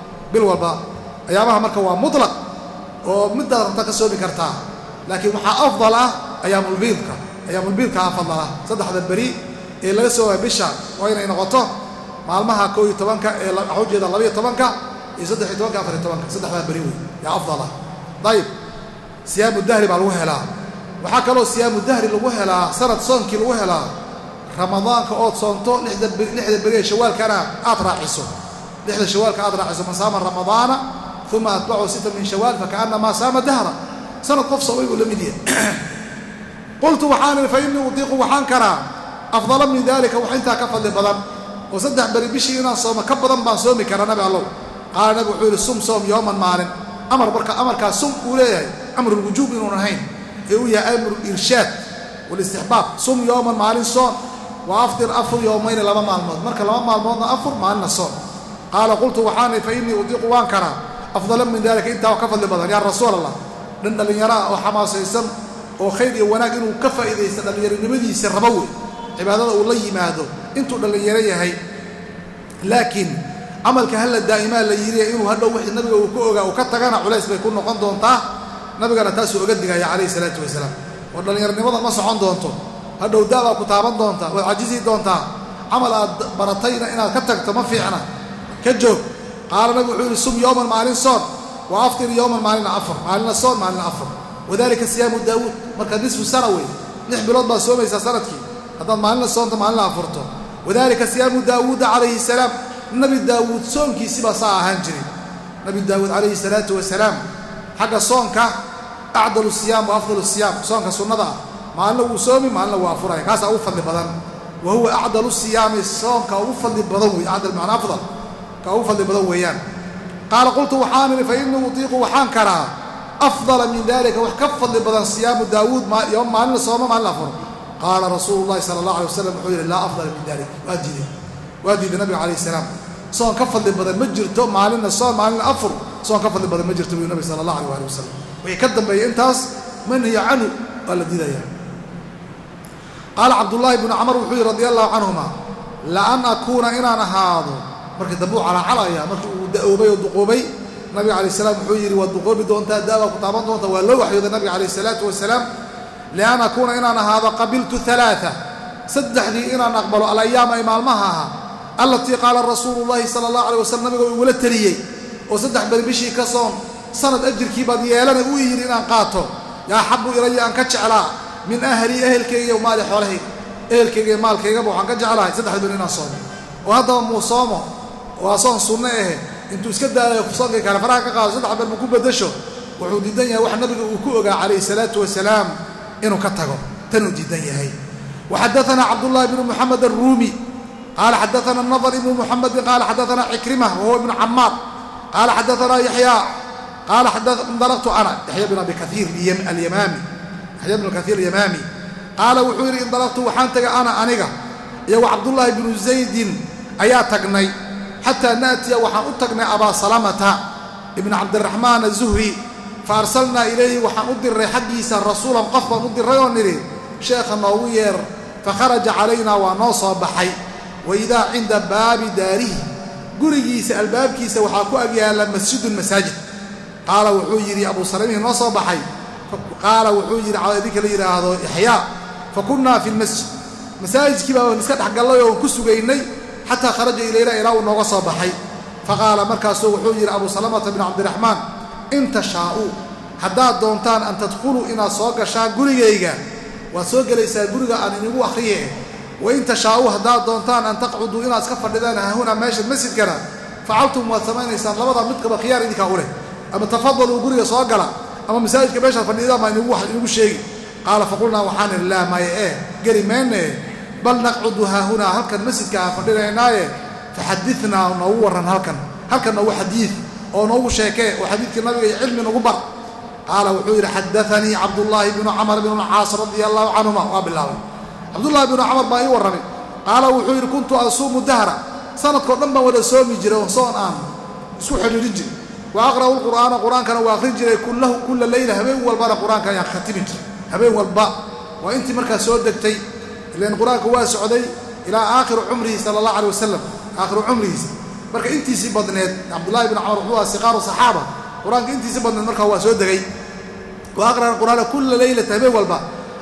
ayaamaha marka waa mutlaq oo midaad rabta ka soomi kartaa laakiin waxaa afdal ah ayaamulbiidka afdal ah 3 beri ee laga soomaya bisha waa inay noqoto maalmaha 11ka ee waxaa ujeeda 12ka iyo 13ka 14ka 3 beri wey yaa afdal ah ayib siyaamu dahri baa lagu helaa waxaa kaloo siyaamu dahri lagu helaa sanad soonkii lagu helaa ramadaanka ood soonto 6 beri ee shawaalkana aad raaciso 6 shawaalka aad raaciso man saama ramadaana uma atbacu 6 min shawaal fakaannamaa saama dahra sanad qof soomay buu la mid yahay qultu waxaan fa innii utiiqu waxaan karaa afdala min dalika wax intaa ka fadli badan oo 3 beri bishii inaan soomo ka badan baan soomi karaa nabi allow qaala nabi wuxuu yidhi sum soom yooman maalin amarkaas sum uu leeyahay amrulwujuub inuun ahayn ee uu yahay amru irshaad walistixbaab sum yooman maalin soon wa aftir afur yowmayni 2 maalmood marka 2 maalmoodna afur maalina soon qaala qultu waxaanay fa innii utiiqu waan karaa afdala min dalika intaa ka fadli badan yaa rasuul allah dhan dhallinyaro ah oo xamaasaysan oo khayr iyo wanaag inuu ka faa'iidaysto dhallinyaronimadiisa rabo wey cibaadada uu la yimaado intuu dhallinyaro yahay laakiin camalka halla daa'imaa la yidhi inuu hadhow wixii nabiga uu ka ogaa uu ka tagana culays bay ku noqon doontaa nabigana taasuu oga digaya calayhi salaatu wasalaam oo dhallinyaronimada ma socon doonto hadhow daabaa ku taaban doontaa waad cajisi doontaa camal aad baratayna inaad ka tagto ma fiicna ka joog qaala nabigu wuxuu yidhi sum yowman maalin soon wa aftir yowman maalina afur maalina soon maalina afur wadalika siyaamu daawuud marka nisfu sana wey 6 bilood baad soomaysaa sanadkii haddaad maalina soonto maalina afurto wadalika siyaamu daawuuda calayhi salaam nabi daawuud soonkiisibaa saa ahaan jiray nabi daawuud calayhi salaatu wasalaam xagga soonka acdalu siyaam wa afdalu siyaam soonka sunnada ah maalina wuu soomi maalina wuu afuraya kaasaa ugu fadli badan wa huwa acdalu siyaami soonka ugu fadli badan wey acdal macnaa afdal ka ugu fadli badan weeyaan qaala qultu waxaan idhi fa innii utiiqu waxaan karaa afdala min dalika wax ka fadli badan siyaamu daawuud yoom maalin la sooma maalin la afuro qaala rasuulu llahi sala allah alay wasalam wuxuu yidhi laa afdala min dalik waa diiday nabiga calayh salaam soon ka fadli badan ma jirto maalinna soon maalinna afur soon ka fadli badan ma jirto buu nabi sala allah alayh waali wasalam wixii ka dambeeyey intaas manhiya canhu waa la diidayaa qaala cabdullaahi bnu camar wuxuu yidhi radi allahu canhuma laan akuuna inaan ahaado markii dambe uu calacalaya markii uu da'oobay oo duqoobay nabiga calayh salaam wuxuu yidhi waad duqoobi doontaa daawaa ku taaban doontaa waa loo waxyooday nabiga calayh salaatu wasalaam lian akuuna inaan ahaado qabiltu alaaa saddexdii inaan aqbalo alayaama ay maalmaha ahaa allatii qaala rasuulu llahi sala allah alay wasalam nabiga uu igula teliyey oo 3 beri bishii ka soon sanad ajirkii baad yeelana uu yidhi inaan qaato yaa xabu ilaya aan ka jeclaa min ahlii ehelkayga maali xoolahayga ehelkayga iyo maalkaygaba waxaan ka jeclahay 3 beri inaan soomo oo haddaba muu soomo waa soon sunno ahe intuu iska daayo soonkay kale faraha ka qaado 3 beri mu ku bedasho wuxuu diidan yahay wax nabiga uu ku ogaa calayhi salaatu wasalaam inuu ka tago tanuu diidan yahay waxadaanaa cabdullaahi bnu muxamed arruumi qaala xadaana nadr ibnu muxamedin qaala xadaanaa cikrimah wahuwa ibnu camaar qaala xadaanaa yaxya qaala indalaqtu ana yaxya bn abi kaiir alyamaami yaxya bn kaiir alyamaami qaala wuxuu yidhi indalaqtu waxaan tagay ana aniga iyo wa cabdullaahi bnu zaydin ayaa tagnay xataa naatiya waxaan u tagnay abaa salamata ibna cabdiraxmaan azuhri fa arsalnaa ilayhi waxaan u diray xaggiisa rasuulan qof baan u diray oo nidhi sheekha noogu yeer fakharaja calaynaa waa noo soo baxay waidaa cinda baabi daarihi gurigiisa albaabkiisa waxaa ku agyaala masjidun masaajid qaala wuxuu yidhi abuu salamihii noo soo baxay qaala wuxuu yidhi idinka la yidhaahdo yaxyaa fa kunnaa fi lmasjid masaajidkii baa iska dhexgallay oon ku sugaynay xataa kharaja ilayna ilaa uu nooga soo baxay faqaala markaasuu wuxuu yidhi abuu salamata bn cabdiraxmaan in tashaa'uu haddaad doontaan an tadkhuluu inaad soo gashaan gurigayga waad soo gelaysaa guriga aan inigu akhriye wain tashaa'uu haddaad doontaan an taqcuduu inaad iska fadhidaan hahuna meesha masjidkana facaltum waad samaynaysaan labadaa midkaba khiyaar idinkaa u leh ama tafadaluu guriga soo gala ama masaajidka meeshaad fadhidaan baa inigu sheegi qaala faqulnaa waxaan idhi laa maya geli mayne bal naqcudu haahunaa halkan masjidka aan fadhinaynaaye faxadinaa noogu warran halkan noogu xadiid oo noogu sheekee oo xadiidkii nabiga iyo cilmi nagu bar qaala wuxuu yidhi xadaanii cabdullaahi bnu camar bn alcaas radia allahu canhuma waa bilaabay cabdullaahi bnu camar baa ii warramay qaala wuxuu yidhi kuntu asuumu dahra sanadkao dhan baan wada soomi jiray oo soon aan isku xidhiidhin jiray wa aqra'u lqur'aana qur-aankana waa akhrin jiray kulla leyla habeen walbana qur-aanka ayaan khatimi jiray habeen walba waa intii markaa soo degtay ilan qur-aanka waa socday ilaa aakhiru cumrihi sala allah alay wasalam aakhiru cumrihiisa marka intiisii badneed cabdullaahi bn camar wuxuu aha siqaaru saxaaba qur-aanka intiisii badneed markaa waa soo degay wa aqra'a qur'aana kulla leylata habeen walba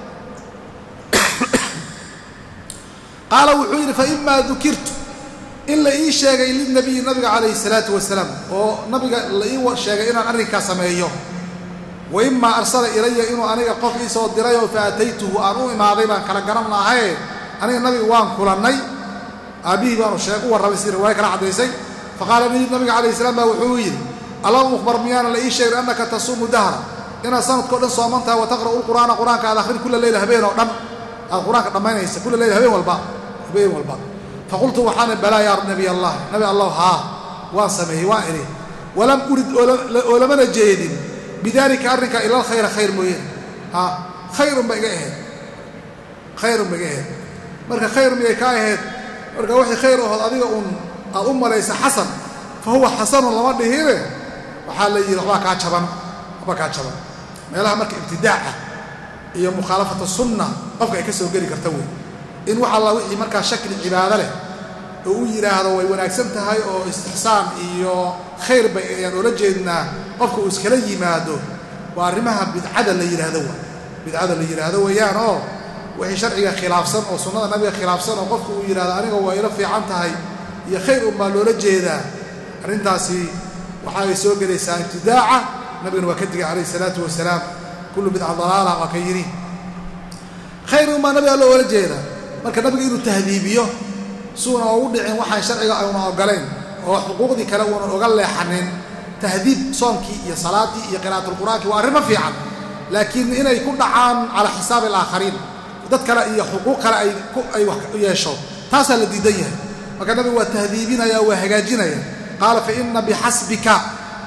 qaala wuxuu yidhi faimaa dukirtu in la ii sheegay lilnabiyi nabiga calayhi salaatu wasalaam oo nabiga la ii sheegay inaan arrinkaa sameeyo wa imaa arsala ilaya inuu aniga qof ii soo diray oo fa ataytuhu aan u imaaday baan kala garan lahaye aniga nabiga waan kulannay aabbihii baanu u warramay si riwaaya kala caddaysay faqaala nabiga calayhi salaam baa wuxuu yidhi alama ukhbar miyaana la ii sheegin annaka tasuumu dahra inaad sanadkao dhan sooman tahay wa taqra'u lqur'aana qur-aanka aad akhrin kulla leyla habeen oo dhan aad qur-aanka dhammaynaysa kulla leyla habeen walba faqultu waxaan balaa yaa nabiy allah nabi allah haa waan sameeyey waan idhi walam urid oo lamana jeedin bidaalika arrinka ila alkhayra khayr mooyeen khayrun ba iga ahayd marka khayr miyay ka ahayd marka wixii khayr ahood adiga aad u malaysa xasan fa huwa xasanun lama dhihine waxaa la yidhi waxbaa kaa jaban meelaha marka ibtidaaca iyo mukhaalafata sunna qofka ay ka soo geli karta wey in wax alla wixii markaa shakli cibaado leh oo u yidhaahdo way wanaagsan tahay oo istixsaan iyo khayr bay ayaan oola jeednaa qofka uu iskala yimaado waa arrimaha bidcada la yidhaahdo weeyaan oo wixii sharciga khilaafsan oo sunnada nabiga khilaafsan oo qofka uu yidhahdo aniga waa ila fiican tahay iyo khayr unbaa loola jeedaa arrintaasi waxa ay soo gelaysaa ibtidaaca nabigana waa ka digay calayhi salaatu wasalaam kullu bidca dalaala waa ka yidhi khayr unbaa nabiga loola jeedaa marka nabiga inuu tahdiibiyo suuna ugu dhicin waxaan sharciga ayna ogolayn oo xuquuqdii kale uunan oga leexanin tahdiib soonkii iyo salaaddii iyo qiraa'atulqur'aankii waa arrimo fiican laakiin inay ku dhacaan calaa xisaabi alaakhariin dad kale iyo xuquuq kale ay wax yeesho taasaa la diidan yahay marka nabigu waa tahdiibinaya waa hagaajinaya qaala fa inna bixasbika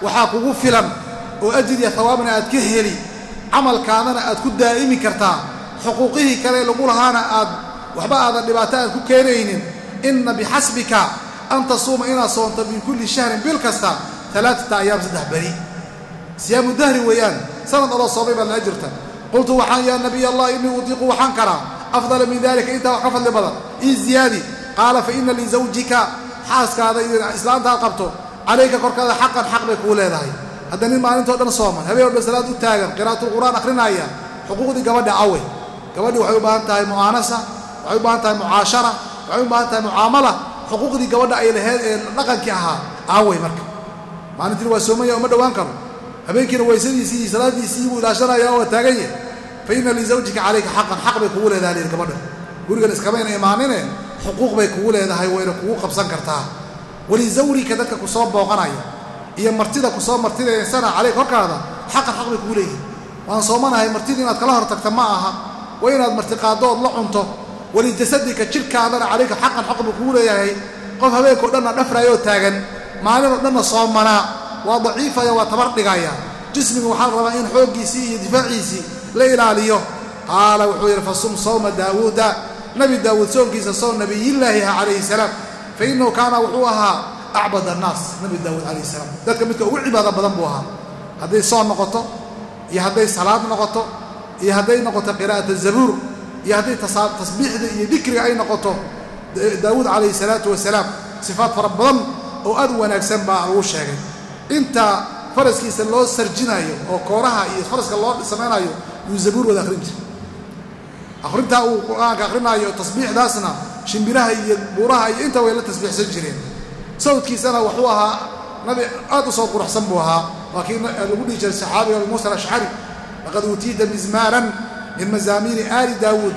waxaa kugu filan oo ajir iyo thawaabna aad ka heli camalkaadana aad ku daa'imi kartaa xuquuqihii kale lagu lahaana aad waxba aadan dhibaato aad ku keenaynin inna bixasbika an tasuuma inaad soonto min kulli shahrin bil kasta 3 ayaam 3 beri siyaamu dahri weeyaan sanad adoo soomay baa la ajirta qultu waxaan yaa nabiy allah innii udiiqu waxaan karaa afdala min dalika intaa wax ka fadli badan ii ziyaadi qaala fa inna lizawjika xaaskaada iyo islaantaad qabto calayka korkaada xaqan xaq bay kuu leedahay hadda nin maalintoo dhan sooman habeen oo dhan salaad u taagan qiraa'atul qur'aan akhrinaya xuquuqdii gabadha awe gabadhii waxay u baahan tahay mu'aanasa waxay u baahan tahay mucaashara waxay u baahan tahay mucaamala xuquuqdii gabadha ay lahayd ee dhaqankii ahaa aawey marka maalintii waa soomaya uma dhowaan karo habeenkiina waysadiisii iyo salaadiisii buu ilaashanaya oo taagan yahay fa inna lizawjika calayka xaqan xaq bay kugu leedahay gabadha gurigan iskamayna imaanine xuquuq bay kugu leedahay wayna kugu qabsan kartaa walizawrika dadka ku soo booqanaya iyo martida ku soo martidaysana calayka horkaada xaqan xaq bay kugu leeyihin waan soomanahay martida inaad kala hor tagta ma aha waa inaad martiqaadood la cunto walijasadika jidhkaadana calayka xaqan xaq buu kugu leeyahay qof habeenkao dhanna dhafraayoo taagan maalinoo dhanna soomanaa waa daciifaya waa tabar dhigaya jismiga waxaa la rabaa in xooggiisii iyo difaaciisii la ilaaliyo qaala wuxuu yidhi fasum sawma daawuuda nabi daawuud soonkiisa soon nabiyillaahi calayhi salaam fa innahu kaana wuxuu ahaa acbad annaas nabi daawuud calayhi salaam dadka midka ugu cibaado badan buu ahaa hadday soon noqoto iyo hadday salaad noqoto iyo hadday noqoto qiraa'at azabuur iyo hadday tasbiixda iyo dikriga ay noqoto daawuud calayhi salaatu wasalaam sifaad fara badan oo aad u wanaagsan baa lagu sheegay inta faraskiisa loo sarjinayo oo kooraha iyo faraska loo samaynayo yuu zabuur wada akhrin jiray akhrintaa uu qur'aanka akhrinayo tasbiixdaasna shimbiraha iyo buuraha iyo inta way la tasbiixsan jireen sawdkiisana wuxuu ahaa nabi aad u soo quruxsan buu ahaa waa kii lagu dhihi jiray saxaabiga abu muusa alashcari laqad uutiita mizmaaran min mazaamiiri aali daawuud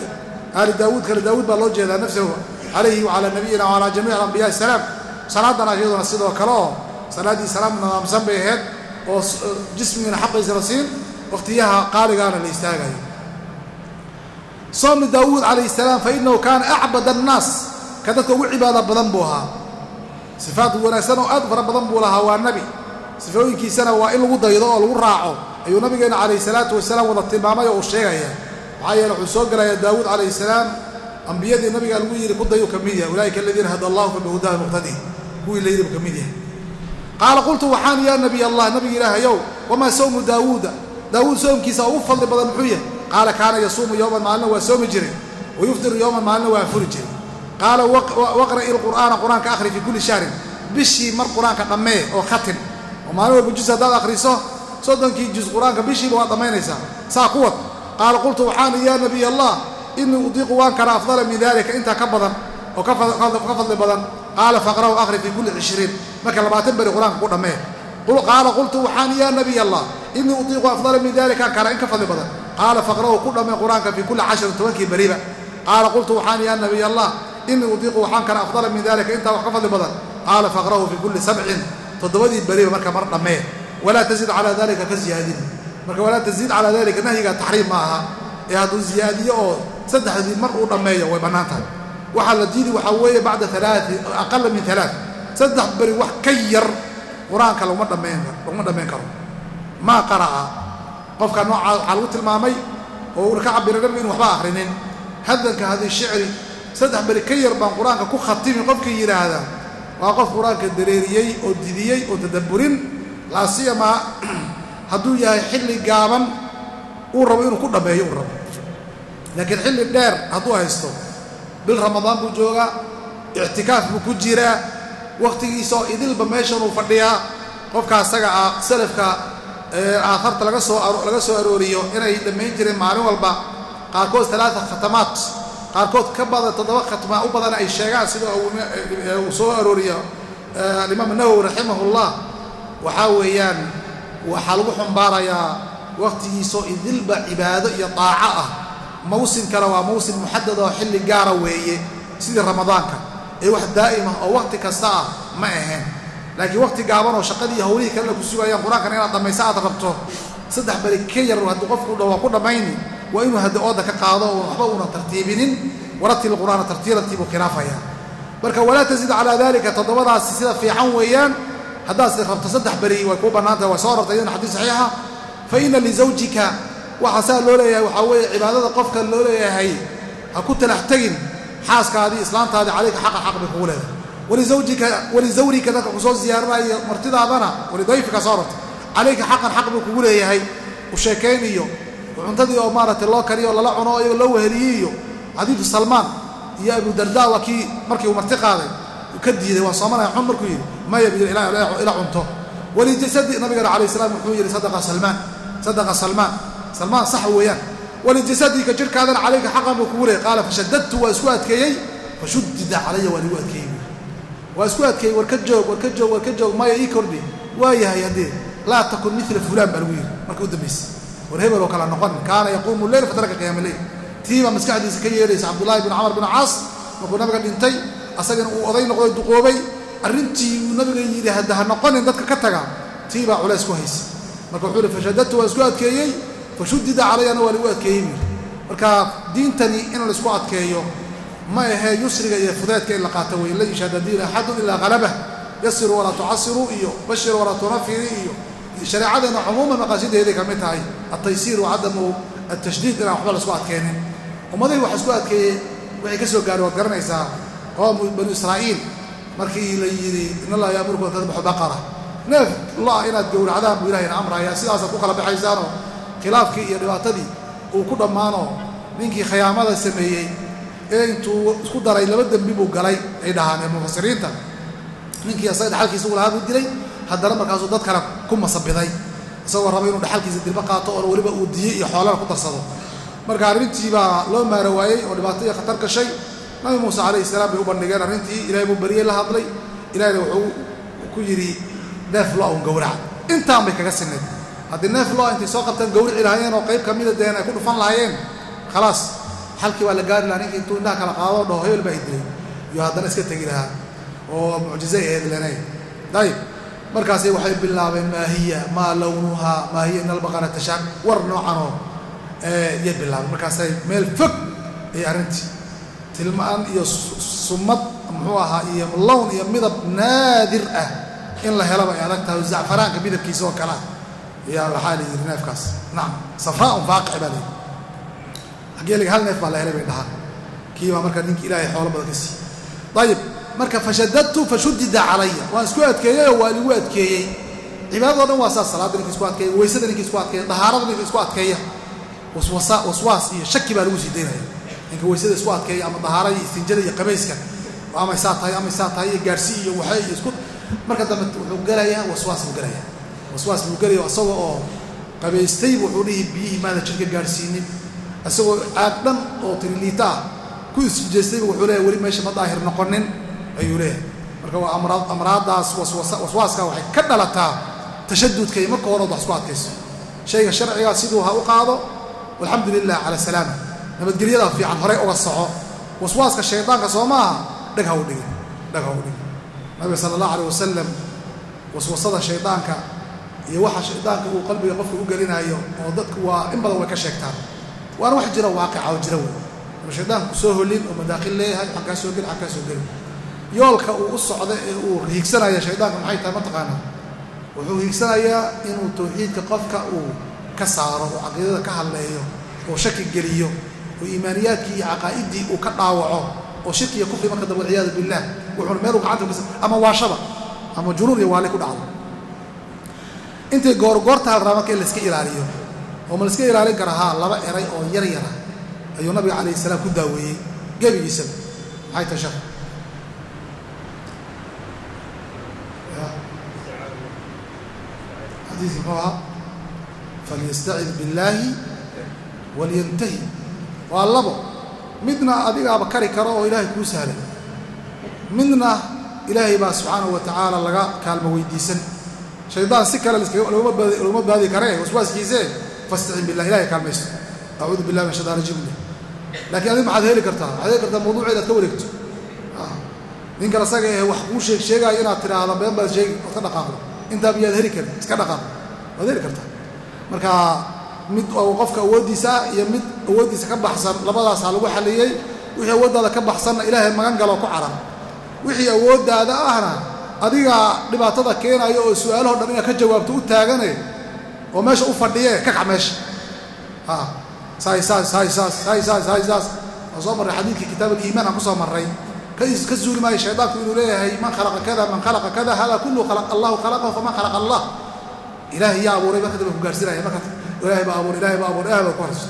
kale daawuud baa loo jeedaa nafsahu calayhi wacalaa nabiyina wacalaa jamiici alambiyaai salaam salaadana iyaduna sidoo kale oo salaaddii salaam nidaamsan bay ahayd oo jismigana xaqiisa la siin wakhtiyaha qaaligaana la istaagayo soomi daawuud calayhi salaam fa innahu kaana acbad annaas ka dadka ugu cibaada badan buu ahaa sifaad wanaagsan oo aad u fara badan buu lahaa waa nebi sifooyinkiisana waa in lagu daydo oo lagu raaco ayuu nabigeenna calayhi salaatu wasalaam wada tilmaamay oo uu sheegaya maxaa yeele wuxuu soo gelayaa daawuud calayhi salaam ambiyadii nabigaa lagu yidhi ku dayuu ka mid yahay ulaa'ika aladiina hada allahu fa bihudaha muqtadi kuwii la yidhi buu ka mid yahay qaala qultu waxaan yaa nabiy allah nabiga ilaahayow wamaa sawmu daawuuda daawuud soomkiisa ugu fadli badan muxuu yahay qaala kaana yasuumu yowman maalina waa soomi jiray wayuftiru yowman maalina waa furi jiray qaala waqra'i lqur'aana qur-aanka akhri fii kulli shahrin bishii mar qur-aanka dhammee oo khatin oo maalin walba juz haddaad akhriso 30 juz qur-aanka bishiiba waad dhammaynaysaa saa ku wad qaala qultu waxaani yaa nabiy allah innii udiiqu waan karaa afdala min dalika intaa ka badan oo ka fadli badan qaala faqra'u akhri fii kulli 20 marka 20 beri qur-aanka ku dhammee qaala qultu waxaani yaa nabiy allah innii udiiqu afdala min dalika aan karaa in ka fadli badan qaala faqra'u ku dhammee qur-aanka fii kulli 10 tobankii beriba qaala qultu waxaani yaa nabiy allah innii udiiqu waxaan karaa afdala min dalika intaa wax ka fadli badan qaala faqra'u fii kulli 7 toddobadii beriba marka mar dhammee walaa tazid calaa dalika ka ziyaadin marka walaa tazid calaa dalika nahyiga taxriim ma aha ee hadduu ziyaadiyo oo 3dii mar uu dhammeeyo way bannaan tahay waxaa la diidi waxaa weeye bacda aqala min 3 3 beri wax ka yar qur-aanka laguma dhammayn karo maa qara'a qofka noocaa waxaa lagu tilmaamay oo uuna ka cabira nabiga inu waxba akhrinin hadalka hadii shicri 3 beri ka yar baan qur-aanka ku khatimi qofkii yidhaahda waa qof qur-aanka dareeriyey oo didiyey oo tadabburin laa siyamaa hadduu yahay xilli gaaban uu rabo inuu ku dhammeeyo uu rabo laakiin xilli dheer hadduu haysto bil ramadaan buu joogaa ictikaaf buu ku jiraa wakhtigiisaoo idilba meeshan uu fadhiyaa qofka asaga ah salafka aaharta laga soo arooriyo inay dhammayn jireen maalin walba qaarkood 3 khatamaad qaarkood ka badan 7 khatmaa u badan ay sheegaan sida uu soo arooriyo alimaam nawowi raximahullah waxaa weeyaan waxaa lagu xumbaarayaa wakhtigiisoo idilba cibaado iyo daaco ah mawsimkana waa mawsim muxadad oo xilli gaara weeye sidii ramadaanka ee wax daa'ima oo wakhti kasta ah ma ahayn laakiin wakhti gaaban oo shaqadii hawlihii kalena ku sugayaan qur-aankana inaad dhammaysa aad rabto 3 beri ka yar hadduu qofku dhawaa ku dhammayni waa inuu hadda ooda ka qaado oo waxba una tartiibinin waratil qur'aana tartiilantii buu khilaafayaa marka walaa tazid calaa dalika 7daasi sida fiican weeyaan haddaad rabto 3 beri way ku bannaantahay waa soo rartay in xadiis saxiixa fa inna lizawjika waxa saa loo leeyahay waxa weeye cibaadada qofka loo leeyahay ha ku talax tagin xaaskaadii islaantaadii calayka xaq bay kugu leedahay walizawrika dadka ku soo ziyaaranaya martidaadana walidayfika soo rartay calayka xaq buu kugu leeyahay u sheekayniyo cuntadii oo maaragtay loo kariyo lala cuno iyaga loo weheliyiyo xadiidu salmaan iyo abu dardaa waa kii markii uu marti qaaday ka diiday waa soomanaya xun markuu yidhi maya biyir ila cunto walijasadi nabigana calayhi salaam wuxuu yidhi sadaqa salmaan sax weeyaan walijasadika jirkaadana calayka xaqan buu kugu leeyahay qaala fashadadtu waa isku adkeeyey fashuddida calaya waa ligu adkeeyey waa isku adkeeyey war ka joog maya ii kordhi waa yahay haddee laa takun mila fulaan baa lagu yidhi marka u dambaysay war hebel oo kala noqonin kaana yaquumu leyl fataraka qiyaama leyl tiibaa maskaxdiisa ka yeedhaysa cabdullaahi bin camar bin caas markuu nabiga dhintay asagana uu oday noqday duqoobay arrintii uu nabiga yidhi hadda ha noqonin dadka ka taga tiibaa culays ku haysa marka wuxuu yidhi fashadadtu waa isku adkeeyey fashuddida calayana waa lagu adkeeyey buu yidhi marka diintani in laisku adkeeyo ma ahee yusriga iyo fudeedka in la qaato wey lan yushhada diina axadun ilaa halabah yasiru walaa tucasiru iyo bashir walaa tunafiri iyo shareecadeenna cumuuman maqaasideeday ka mid tahay altaysiir wa cadamu altashdiid inaan waxba laisku adkeenin ummadihii waxa isku adkeeyey waxay ka soo gaadhay waad garanaysaa qowmu banu israa'iil markii la yidhi in allaha yaamurukum an tadbaxu baqara neef lo-a inaad gowracdaan buu ilahayna amraya sidaasaad ku kala baxaysaanoo khilaafkii iyo dhibaatadii uu ku dhammaanoo ninkii khiyaamada sameeyey ee intuu isku daray 2 dembi buu galay ay dhahaan ee mufasiriinta ninkii asaga dhaxalkiisa u lahaa buu dilay haddana markaasuu dad kale ku masabiday isagoo raba inuu dhaxalkiisa dilba qaato oo weliba uu diye iyo xoolana ku darsado marka arrintii baa loo maara waayey oo dhibaato iyo khatar gashay nabi muuse calayhi salaam bay u bandhigeen arrintii ilaahay buu bariyey la hadlay ilaahayna wuxuu ku yidhi neef lo un gowrac intaan bay kaga sinnayd haddii neef lo intay soo qabtaan gowrici lahaayeen oo qayb ka mida deen ay ku dhufan lahaayeen khalaas xalkii waa la gaari lahaa ninkii intuu indhaha kala qaado dhaho hebel baa idilay iyo haddana iska tegi lahaa oo mucjize ahayd lenay dayib markaasay waxay bilaabeen maa lawnuhaa maa hiya in albaqara tashaaq war noocanoo yay bilaabeen markaasay meel fog ay arrintii tilmaan iyo sumad muxuu ahaa iyo lown iyo midab naadir ah in la helaba ay adag tahay zacfaraanka midabkiisa oo kalea ayaa waxaa la yidhi neefkaas nacam safraaun faaqici baa layidhi xaggee hal neef baa la helay bay dhahaan kiibaa marka ninki ilaahay xoolo badan ka siiyey ayib marka fashadadtu fashuddida calaya waan isku adkeeyey oo waa ligu adkeeyey cibaadado dhan waa saas salaadda ninkii isku adkeeya weysada ninkii isku adkeeya dahaarada ninkii isku adkeeya waswaas iyo shaki baa lagu sii daynaya ninka weysada isku adkeeya ama dahaarada iyo istinjada iyo qabayska amay saa tahay iyo gaarsii iyo waxay iyo isku marka dambe wuxuu gelayaa waswaas buu gelaya isagoo oo qabaystay wuxuu dhihi biyihii maada jirka gaarsiinin isagoo aad dhan oo tiriliita ah ku isjeestayba wuxuu leeyahay weli meesha ma daahir noqonin ayuu leeyahay marka waa amraadaas waswaaska waxay ka dhalataa tashadudka iyo marka hore wax isku adkayso shayga sharciga siduu ha u qaado walxamdu lilah cala salaama nabadgelyada fiican horey uga soco waswaaska shaydaanka soo maaha dhag ha u dhigin nabiga sala allahu alayh wasalam waswasada shaydaanka iyo waxa shaydaanka uu qalbiga qofka u gelinayo oo dadku waa in badan way ka sheegtaan waana wax jira waaqica oo jira wey oo shaydaanku soo holin oo madaakhil leeyahay xaggaa soo geli yoolka uu u socda ee uu hiigsanaya shaydaanka maxay tahay mataqaanaa wuxuu hiigsanayaa inuu tawxiidka qofka uu ka saaro oo caqiidada ka hadleeyo oo shaki geliyo oo iimaaniyaadkii iyo caqaa'idii uu ka dhaawaco oo shirki iyo kufri marka dambe walciyaadu billah wuxuuna meel uu gacanta ama waashaba ama junuun iyo waali ku dhacdo intay goorgoorta halraa marka in layska ilaaliyo oo ma layska ilaalin kara haa 2 eray oo yar yara ayuu nabiga calayhi salaam ku daaweeyey gebigiisaba maxay tahay shar xadiiskii muxuu ahaa falyastacid billaahi walyantahi waa 2 midna adigaaba kari karo oo ilaahay kuu sahlay midna ilaahay baa subxaanahu wa tacaala laga kaalmo weydiisan shaydaan si kale laguma baadi karee waswaaskiisee fastacin billah ilahay kaalmaysto acuudu billahi min shaytaan rajiim laakiin adiga maxaad heli kartaa mawduuceeda ad ka wareegto ninkan asaga ee wax kuu sheegaayo inaad tidhaahda been baad sheegi ood ka dhaqaaqdo intaa miyaad heli karin iska dhaqaaqo waad heli kartaa marka mid oo qofka awooddiisa ah iyo mid awooddiisa ka baxsan labadaasaa lagu xalliyey wixii awooddaada ka baxsanna ilaahay magan galoo ku carar wixii awooddaada ahna adiga dhibaatada keenayo oo su'aalaha dhan inaad ka jawaabto u taagane oo meesha u fadhiye ka kac meesha saas soo marray xadiidkii kitaab al-iimaan aan ku soo marray ka zuuli maayo shaydaanku inuu leeyahay man khalaqa kada hada kullu allahu khalaqahu faman khalaqa allah ilaahay yaa abuuray marka dambe ku gaarsiinaya marka ilaahay baa ku harso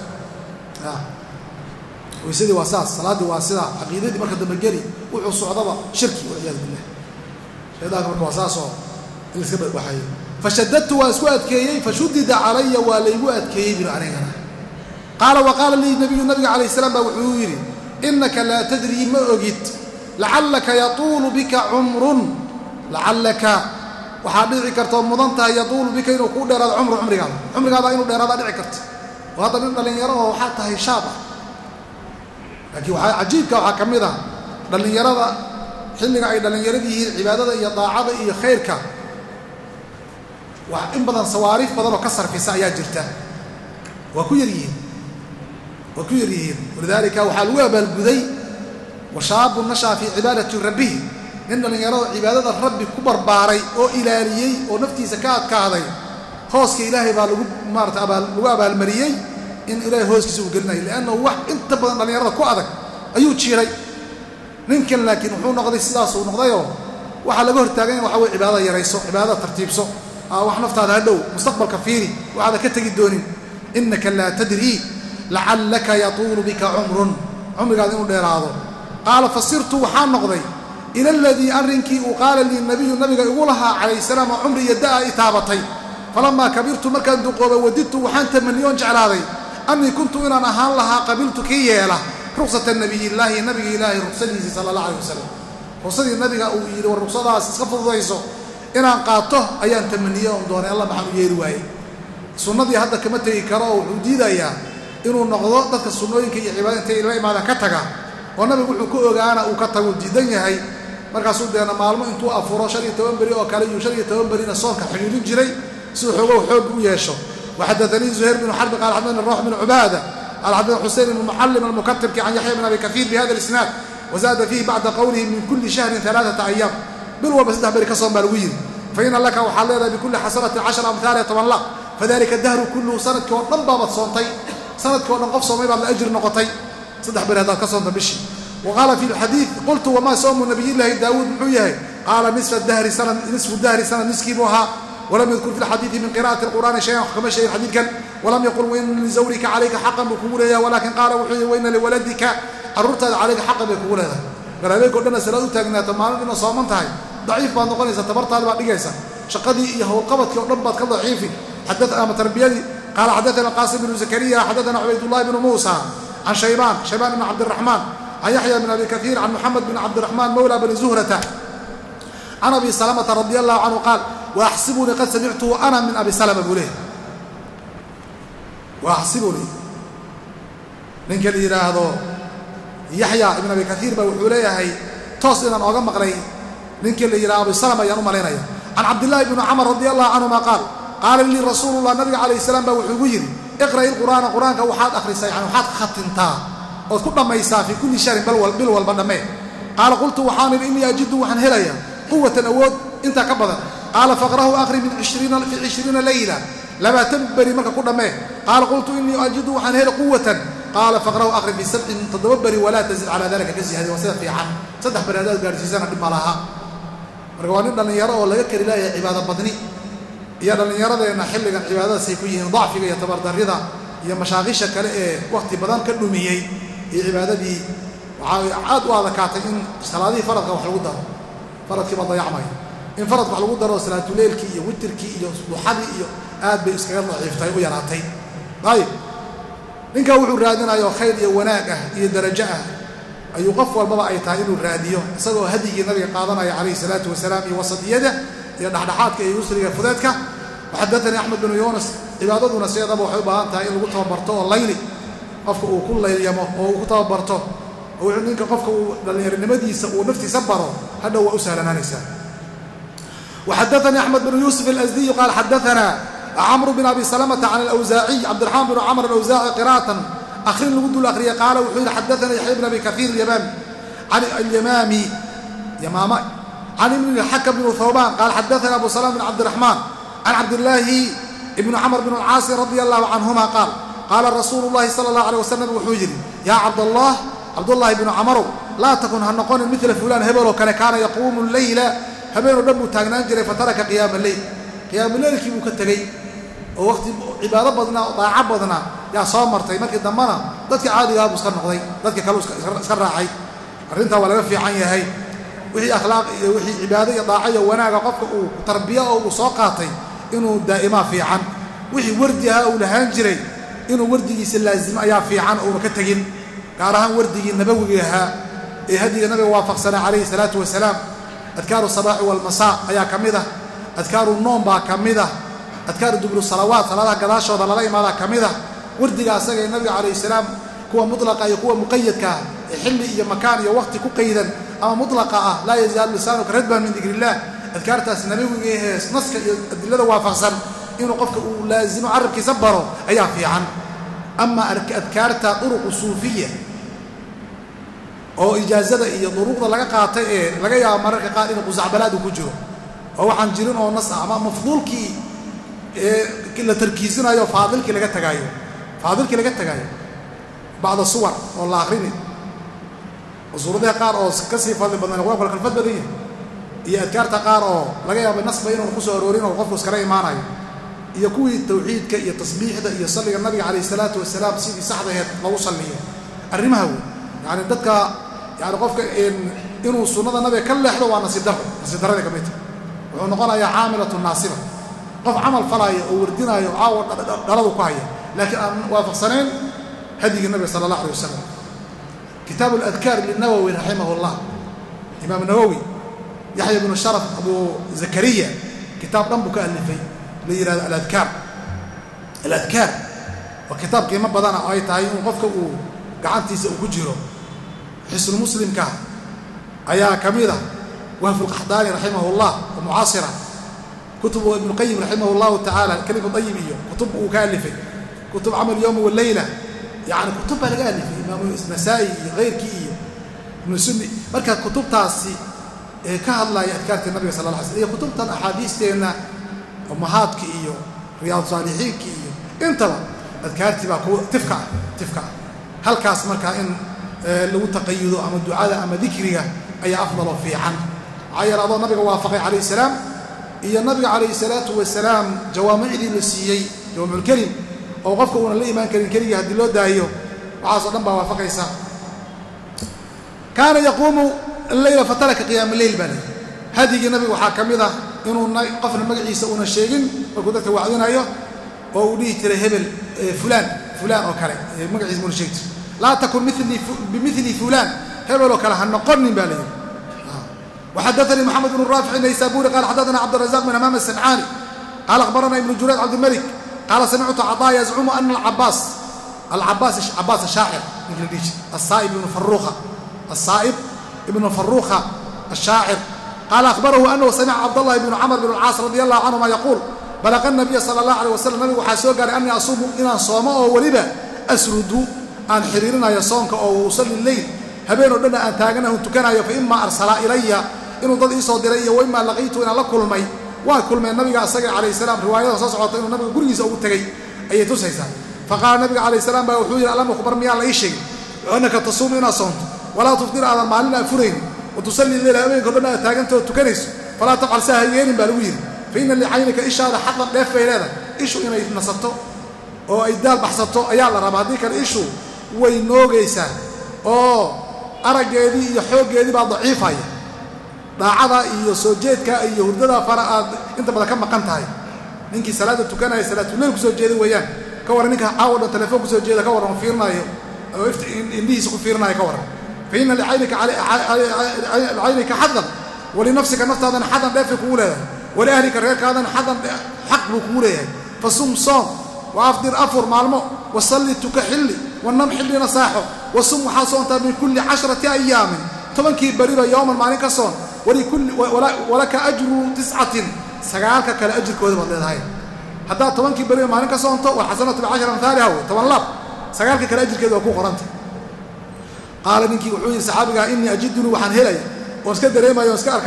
waysadii waa saas salaadii waa sida caqiidadii marka dambe geli wuxuu socdaba shirki walciyaadu billah shaydaanka marka waa saasoo in iska waxay fashadadtu waa isku adkeeyey fashudida calaya waa laygu adkeeyey bil anigana qaala waqaala lii nabiga calayhi salaam baa wuxuu yidhi innaka laa tadrii ma ogid lacallaka yatuulu bika cumrun lacallaka waxaa dhici kartoo mudan tahay yatuulu bika inuu kuu dheeraado cumrigaada inuu dheeraadaa dhici karta oo hadda nin dhallinyaro oo waxaa tahay shaab ah laakiin waxaa cajiibka waxaa ka mid ah dhallinyarada xilliga ay dhallinyarada yihiin cibaadada iyo daacada iyo khayrka wax in badan sawaariif badan oo ka sarfisa ayaa jirta waa ku yar yihiin walidaalika waxaa lagu abaalguday washaabu nashaa fii cibaadati rabbihi nin dhallinyarada cibaadada rabbi ku barbaaray oo ilaaliyey oo naftiisa ka adkaaday hooska ilaahay baa lagu maarata lagu abaalmariyey in ilaahay hooskiisa uu gelinayo liannahu wax inta badan dhallinyarada ku adag ayuu jiiray ninkan laakiin wuxuu noqday sidaasuu noqdayoo waxaa laga hortaaganya waxa weye cibaadada yarayso cibaadada tartiibso wax naftaada ha dhow mustaqbalka fiiri waxaada ka tegi doonin innaka laa tadrii lacallaka yatuulu bika cumrigaada inuu dheeraado qaala fasirtu waxaan noqday ila aladii arrinkii uu qaala lii nabiyu nabiga igu lahaa calayhi salaam oo cumri iyo da'a i taabatay falamaa kabirtu markaan duqoobay wadidtu waxaan tamaniyoon jeclaaday annii kuntu inaan ahaan lahaa qabiltu kii yeela ruksata nabiyillaahi nabiga ilaahay ruksadiisii sala allah alayh wasalam ruksadii nabiga uu yidhi war ruksadaas iska fududayso inaan qaato ayaan tamaniye oon doonay alla maxaan u yeeli waayey sunnadii hadda kama tegi karo oo wuxuu diidayaa inuu noqdo dadka sunnooyinka iyo cibaada intay la imaadaan ka taga oo nabigu wuxuu ku ogaana uu ka tagu diidan yahay markaasuu deena maalmo intuu afuro 15 beri oo kale iyo 15 berina soonka xiriirin jiray si xoog u yeesho وحدثني زهير بن حرب قال حدثنا الروح بن عبادة قال حدثنا حسين بن المعلم المكتب عن يحيى بن أبي كثير بهذا الإسناد وزاد فيه بعد قوله من كل شهر 3 أيام بالوبا 6 بري كصوم بالوير فإن لك وحلينا بكل حسنة 10 أمثال يتولى فذلك الدهر كله سنة كون بابا صونتي سنة كون قف صومي بعد الأجر نقطي 6 بري هذا كصوم بشي وقال في الحديث قلت وما صوم النبي الله داود محيه قال نصف الدهر سنة نسكبها ولم يذكر في الحديث من قراءة القرآن شيئا كما شيء الحديث كان ولم يقل وإن لزورك عليك حقا بكبولها ولكن قال وحي وإن لولدك أررت عليك حقا بكبولها قال عليك قلنا سلادو تاغنا تماما إنه صامنتهاي ضعيف بان نقنيسا تبرت هذا بعد دغيسا شقدي هو القبط كدبات كضعيفي حدثنا متربيدي قال حدثنا القاسم بن زكريا حدثنا عبيد الله بن موسى عن شيبان بن عبد الرحمن عن يحيى بن أبي كثير عن محمد بن عبد الرحمن مولى بن زهرة عن أبي سلمة رضي الله عنه قال وأحسبني قد سمعته أنا من أبي سلمة بوليه وأحسبني من كل هذا يحيى بن أبي كثير بوليه هي توصل أن أقام مقري من كل أبي سلمة ينوم علينا عن عبد الله بن عمر رضي الله عنهما قال لي رسول الله النبي عليه السلام بوحيوين اقرأ القرآن كوحات آخر السيح وحات ختنتا وكل ما يسافي كل شهر بلوال بنمي قال قلت وحان إني أجد وحن هليا قوة أود انت كبدا قال فقره آخر من 20 ليلة لما تنبري مركا كل ما قال قلت إني أجد وحن هلا قوة قال فقره آخر في 7 تدبري ولا تزل على ذلك كزي هذه وسيلة في عام صدح برادات قارجيزانا بما لها مرقوانين لن يرى ولا يكر الله عبادة بطني يا لن يرى لأن حلقا عبادة سيكوين ضعفك يتبرد الرضا يا مشاغيشة وقت بدان كالنميي عبادة دي عاد وهذا كاتين صلاة فرض وحلو دار فرض كما ضيع معي إن فرض وحلو دار صلاة الليل كي وتر كي وحدي آد بإسكار ضعيفتي ويراتي طيب إنك وحو رادنا يا خير يا وناقة يا درجة أي يقف والبابا أي تايل الراديو صدوا هدي النبي قاضنا عليه الصلاة والسلام وسط يده يا نحدحات كي يسري فداتك وحدثني أحمد بن يونس عبادتنا سيد أبو حبان تايل وقتها برتوه الليلي قفك وكل ليل يمه وقتها برتوه وعنينك قفك للنمدي ونفتي سبره هذا هو أسهل نانسا وحدثني أحمد بن يوسف الأزدي قال حدثنا عمرو بن أبي سلمة عن الأوزاعي عبد الرحمن بن عمرو الأوزاعي قراءة أخير الود الأخرية قال وحيد حدثنا يحيى بن أبي كثير اليمامي عن اليمامي عن ابن الحكم بن ثوبان قال حدثنا أبو سلام بن عبد الرحمن عن عبد الله بن عمرو بن العاص رضي الله عنهما قال رسول الله صلى الله عليه وسلم وحوجري يا عبد الله بن عمرو لا تكن هنقون مثل فلان هبل كان يقوم الليل هبل دم تاغنان جري فترك قيام الليل كي مكتغي وقت عباده بدنا طاعه بدنا يا صامرتي markii damana dadka caadiga ah iska noqday dadka kale iska raacay arinta waa laga fiican yahay wixii akhlaaq iyo wixii cibaado iyo daaco iyo wanaaga qofka uu tarbiya oo soo qaatay inuu daa'ima fiican wixii wardiga uu lahaan jiray inuu wardigiisa laazim ayaa fiican oo ka tagin gaar ahaan wardigii nabawiga ahaa ee hadiga nabiga waafaqsana calayhi salaatu wasalaam adkaaru sabaax wal masaa ayaa kamida adkaaru noom baa kamida adkaaru dubru salawaat salaadaha gadaashooda lala imaada kamida wardiga asaga ee nabiga calayhi salaam kuwa mutlaqa iyo kuwa muqayyadka xilli iyo makaan iyo waqti ku qaydan ama mutlaqa ah la yazaal lisaanuka radban min dhikrillah adkaartaas nabiga ee naska iyo adillada waafaqsan inuu qofka uu laazimo arabkiisa baro ayaa fiican ama adkaarta turuq suufiyya oo ijaazada iyo duruqda laga qaatay ee laga yaabo mararka qaar inuu qusacbalaad ku jiro oo waxaan jirin oo nas ama mafduulkii la tarkiisinayo faadilkii laga tagayo بعض الصور والله آخرين وصورتها قار أو كسي فضل بدنا نقول كل خلفت بديه هي أذكار تقار أو لقيها بالنص بينه وقصة أرورين وقفوا سكري معنا يكوي التوحيد كي التصبيح ده يصلي النبي عليه الصلاة والسلام سيدي سعده ما وصل ليه الرمه هو يعني ضدك يعني قفك إنه سنة النبي كل حلو وأنا سيدره لك بيته ونقول يا عاملة الناصبة قف عمل فلاي وردنا يعاود درضوا كاية لكن وافق سنين هدي النبي صلى الله عليه وسلم كتاب الأذكار للنووي رحمه الله إمام النووي يحيى بن الشرف أبو زكريا كتاب نبو كألفي ليرى الأذكار وكتاب كيما بدانا آية عين وقفك وقعنتي سأكجره حسن المسلم كان أيها كميرة وهف القحطاني رحمه الله ومعاصرة كتب ابن القيم رحمه الله تعالى كلمة طيبية كتب كألفي كتب عمل يوم والليلة يعني كتبها لقالي في إمام النسائي غير كي من السنة مركز كتب تاسي كهالله أذكارت النبي صلى الله عليه وسلم هي كتب تان أحاديث تينا أمهات كي رياض صالحين كي انتبه أذكارتي بقى تفكع هل كاس مركز إن لو تقيدوا أما الدعاء أما ذكرها أي أفضل في عن عير الله النبي وافقه عليه السلام هي النبي عليه الصلاة والسلام جوامع ذي السيئي جوامع الكريم أو قفك وأنا لي إيمان كريم هدي الله دايو وعاصر نبا وافق إيسا كان يقوم الليل فترك قيام الليل بني هذه النبي وحاكم ذا إنه قفنا مجلس يسوون الشيء وقدرت وعدنا أيه ووليه ترى هبل فلان أو كره مجلس من الشيء لا تكن بمثل فلان هبل أو كره هنقرن بالي وحدثني محمد بن الرافع النيسابوري قال حدثنا عبد الرزاق من أمام السنعاني قال أخبرنا ابن جريج عبد الملك قال سمعت عطاء يزعم أن عباس الشاعر الصائب بن فروخة الشاعر قال أخبره أنه سمع عبد الله بن عمرو بن العاص رضي الله عنهما يقول بلغ النبي صلى الله عليه وسلم نبي وحاسوه قال أني أصوم إن صومه ولبا أسرد عن حريرنا يصومك أو أصلي الليل هبين لنا أن تاغنه تكنا فإما أرسل إلي إنه ضد إيصاد إلي وإما لقيت إن لكل مي وكل ما النبي عليه السلام رواية صعبة إنه النبي قريز أو تجي أي تسيسا فقال النبي عليه السلام بوحوي ألم أخبر مي على أي شيء وأنك تصوم إن صمت ولا تفطر على المعلنا فرين وتصلي الليل أمين كلنا تاجنت تكنس فلا تفعل ساهيين بالوير فإن اللي عينك إيش هذا حط لف في هذا إيشو إنه يتنصته أو إدال بحصته أيال ربع ذيك الإيشو وينوجيسا أو أرجع دي يحوج دي بعض ضعيفة daacada iyo soo jeedka iyo hurdada faraad inta badan ka maqan tahay ninkii salaada tukanaya salaatu leey ku soo jeeday weeyaan ka waran ninka caawada telefoon ku soo jeeda ka waran fiirnayo oo indhihiisa ku fiirnayo ka waran fiina li'aynika hadan wali nafsika naftadan hadan dhaaf ku leeyahay wali ahlika reerkaadan hadan xaq buu ku leeyahay fasum soom waafdir afur maalmo wasalli tukahilli wanam xilli nasaaxo wasum xasoonta min kulli 10 ayyam tobankii bariba yawman maalin ka soon ولك أجر 9 سجالك كلا أجر كود بدل هاي هذا طبعاً كبري ما لك صانته والحسنة ب10 أمثالها هو طبعاً سجالك كلا أجر كده وكو قرنت قال منك وحوي صحابي إني أجدني وحن هلاي واسكت دريما يوسكار كايا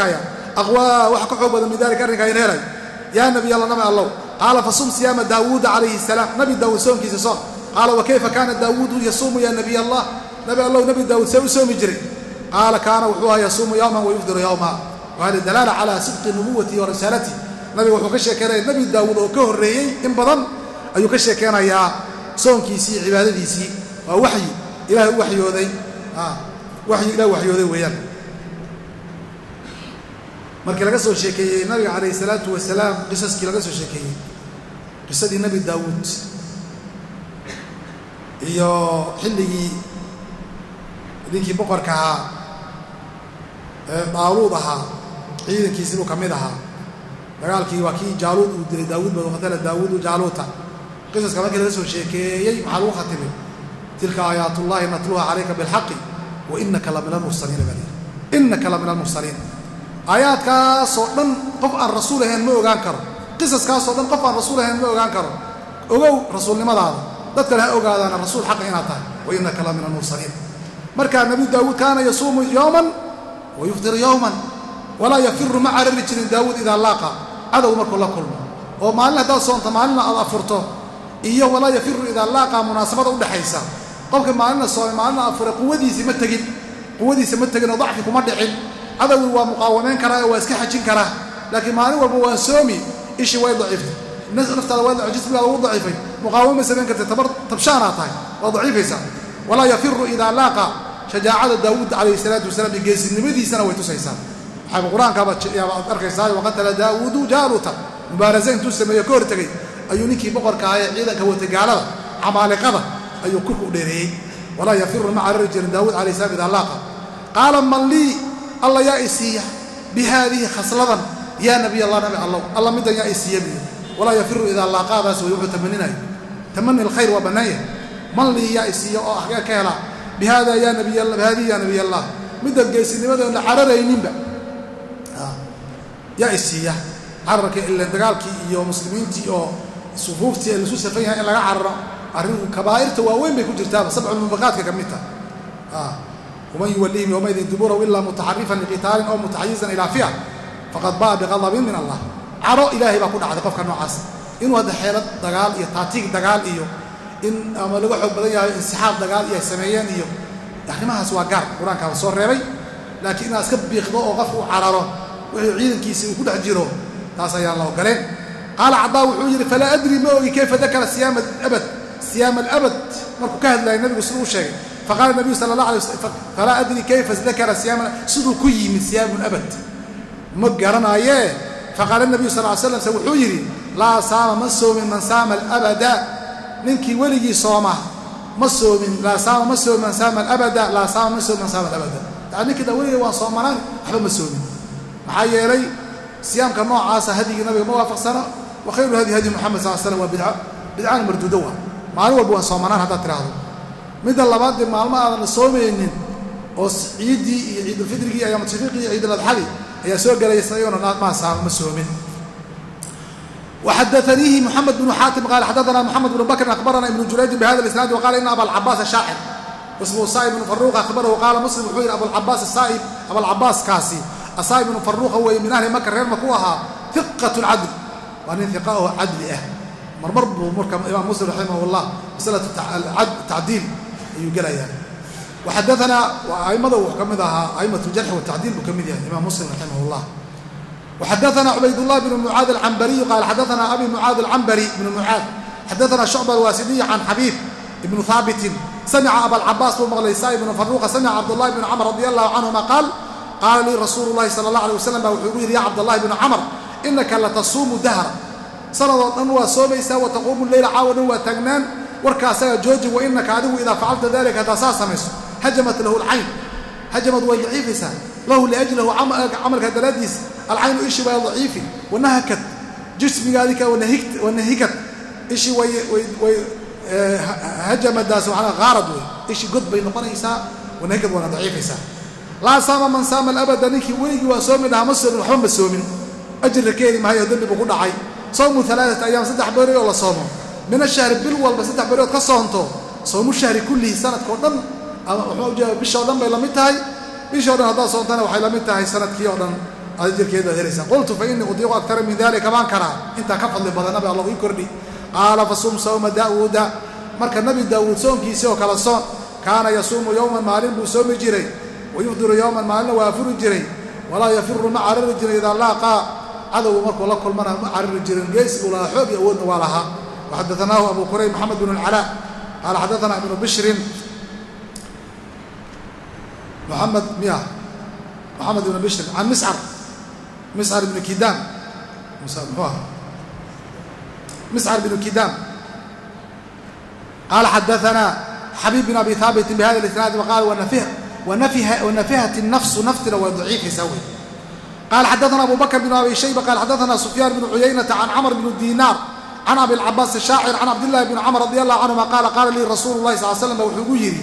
aqwaa wax ka xoog badan min daalika arrinkaa in helay yaa nabiy allah nabi allow qaala fasum siyaama daawuuda calayhi salaam nabi daawuud soonkiisa soon qaala wa kayfa kaana daawuudu yasuumu yaa nabiy allah nabi allow nabi daawuud see u soomi jiray qaala kaana wuxuu ahaa yasuumu yawman wa yufdiru yawma wahada dalaala calaa sidqi nubuwatihi wa risaalatihi nabiga wuxuu ka sheekeynaya nabi daawuud oo ka horreeyey in badan ayuu ka sheekeynayaa soonkiisii iyo cibaadadiisii waa waxyi ilaahay u waxyooday waxyi ilaah waxyooday weeyaan markii laga soo sheekeeyey nabiga calayhi salaatu wasalaam qisaskii laga soo sheekeeyey qisadii nabi daawuud iyo xilligii ninkii boqorka ahaa ee daaluud ahaa ciidankiisii buu ka mid ahaa dagaalkii waa kii jaaluud uu dilay daawuud baa qatala daawuudu jaaluuta qisaska markii laga soo sheekeeyey maxaa lagu khatimay tilka aayaatullaahi natluha calayka bilxaqi wa innaka la min almursaliina baa lihi innaka la min almursaliin aayaadkaasoo dhan qof aan rasuul ahayn ma ogaan karo qisaskaasoo dhan qof aan rasuul ahayn ma ogaan karo ogow rasuulnimadaada dadkana ha ogaadaana rasuul xaqa inaad tahay wa innaka la min almursaliin markaa nabi daawuud kaana yasuumu yowman wa yufdiru yowman walaa yafiru ma carari jirin daawuud idaa laaqa cadow markuu la kulmo oo maalin haddaad soonto maalina aad afurto iyo walaa yafiru idaa laaqa munaasabada udhexaysa qofka maalina soomay maalina afure quwadiisi ma tegin oo dacfi kuma dhicin cadowgi waa muqaawameyn karaa oo waa iska xajin karaa laakiin maalin walba waan soomi ishii way daciiftay naftaada waa jismigaada ugu daciifay muqaawama samayn kartay tabshaanaa tahay waa daciifaysaa walaa yafiru idaa laaqa shajaacada daawuud calayhi salaatu wasalaam iyo geesinimadiisana way tusaysaa waxaaba qur-aankaaba yaad arkaysaa waqatala daawuudu jaaluuta mubaarasa intuu sameeyo ka hortegay ayuu ninkii boqorka ahaa ee ciidanka watay gaalada camaaliqada ayuu kurka u dheereeyey walaa yafiru ma carari jirin daawuud calayhi salaam idaa laaqa qaala man lii alla yaa isiiya bihaadihi khasladan yaa nabiy allah nabi allow alla middan yaa isiiya biyo walaa yafiru idaa laaqaadaas way wuxuu tamaninayo tamani alkhayr waa bannaan yahay man lii yaa isiiya oo axgaa ka helaa bihaada yaa bihaadihi yaa nabiy allah midda geesinimada la cararayninba yaa isiiya cararka ila dagaalkii iyo muslimiintii oo sufuuftii lasu safan yahay in laga cararo arrinku kabaa'irta waaweyn bay ku jirtaaba sabculmubiqaadka ka mid taha ومن يوليهم يومئذ دبره إلا متحرفا لقتال أو متحيزا إلى فئة فقد باء بغضب من الله عرو إلهي baa ku dhacday qofka noocaas inuu hadda xeelad dagaal iyo taatiig dagaal iyo in ama lagu xoog badan yahay insixaab dagaal iyo sameeyeen iyo arrimahaas waa gaar quraanka soo reebay laakiin inaad iska biiqdo oo qof uu cararo wixii ciidankiisa uu ku dhex jiro taas ayaa la ogoleen qaala cadaa wuxuu yidhi falaa adri ma ogi kayfa dakara siyaam alabad markuu ka hadlayay nabigu siduu u sheegay faqaala nabiyu sala allah alay waslm falaa adri kayfa dakara siyaama siduu ku yimid siyaamu labad ma garanaayee faqaala nabiyu sal ly slam se wuxuu yidhi laa saama ma soomin man saama alabada ninkii weligii sooma ma soomin laa saama ma soomin man saama alabada laa saama ma soomin man saama alabada yani ninkii da weligii waan soomanaan waxba ma soomin maxaa yeelay siyaamka noocaasa hadyigii nabiga ma waafaqsano wa khayru hadi hadi muxamed sal slam waa bidcaan marduudo waa maalin walba waan soomanaan haddaad tiraahdo midda labaad dee maalmo aadan soomaynin oo ciiddii iyo ciidulfidrigii ayaam tashriiqii iyo ciiduladxadii ayaa soo gelaya sayagona ma soomin وxadثnيihi محamed بن xاatim qال xadثna محamed بن bkr أخbarna iبن jurayجin bhada الإسناad وqala ina abalcabaas شhaacir ismhu saa'ib بن faruq أخbarahu qaala muslim wuxuu yidhi abalcabaaskaasi asaa'ib بن faruqa weeye min ahli maka reer maku ahaa ثiqaة cadl waa nin iqa oo cadli ah marmar buu marka imaam muslim raximah الlah maslaة tacdiil ayuu gelayaa وxadثna aimada wuu ka mid ahaa aimaة الjarx والtacdiil buu ka mid yahay imaam muslim raximah الlah وxadثna عubayd اللh بن معاad العنbري qال xadثna أbي معاad العنbري بن معاad xadثna شعبة الwاsدي عن xبيب بن ثاaبت سمca أbالcabاس buu mqlay sائب بن فروqa سمca cبدالله بن cمر رضي الله عنهma qاal qaala lii rasuul الlahi صلى الله عليه وسلم ba wuxuu gu yidhi ya cبداللahi بن cمر إنaka latasuumu dahra sanadoo dhan waa soomaysaa وataquumu leyla caawa dhan waa taagnaan warka asaga jooji وinaka adigu idaa facalta dalika haddaa saa samayso hajamat lahu الcayn hajamad way daciifaysaa lahu liأjlahu camalka daraaddiis alcaynu ishii waa daciifi wanahakat jismigaadika wanahikat ishii way hajamadaas waaa qaarad wey ishii god bay noqonaysaa wanahikad waana daciifaysaa laa saama man saama alabada ninkii weligii waa soomi dhaha ma soomin waxba ma soomin ajirka keeni mahayo dembi buu ku dhacay sawmu 3 ayaam 3 beri oo la soomo min ashahri bil walba 3 berood ka soonto sawmu shahri kullihi sanadkao dhan ama wuxuu ujeeda bishoo dhan bay la mid tahay bishoo dhan haddaad soontana waxay la mid tahay sanadkii oo dhan أجر كذا هرسا قلت فإني أضيق أكثر من ذلك ما كرا أنت كفضل بدن نبي الله يكرني قال فصوم صوم داود مرك النبي داود صوم كيسو كلا صوم كان يصوم يوما مالين بصوم جري ويفطر يوما مالين ويفر جري ولا يفر مع الرجل إذا لاقى عدو مرك ولا كل مرة مع الرجل جيس ولا حب يود ولها. وحدثناه أبو كريم محمد بن العلاء قال حدثنا ابن بشر محمد بن بشر عن مسعر بن كيدام مسعر بن كيدام قال حدثنا حبيب بن أبي ثابت بهذا الإسناد وقال ونفهت النفس نفتر وضعيف يسوي. قال حدثنا أبو بكر بن أبي شيبة قال حدثنا سفيان بن عيينة عن عمرو بن دينار عن أبي العباس الشاعر عن عبد الله بن عمر رضي الله عنهما قال لي رسول الله صلى الله عليه وسلم وحجيري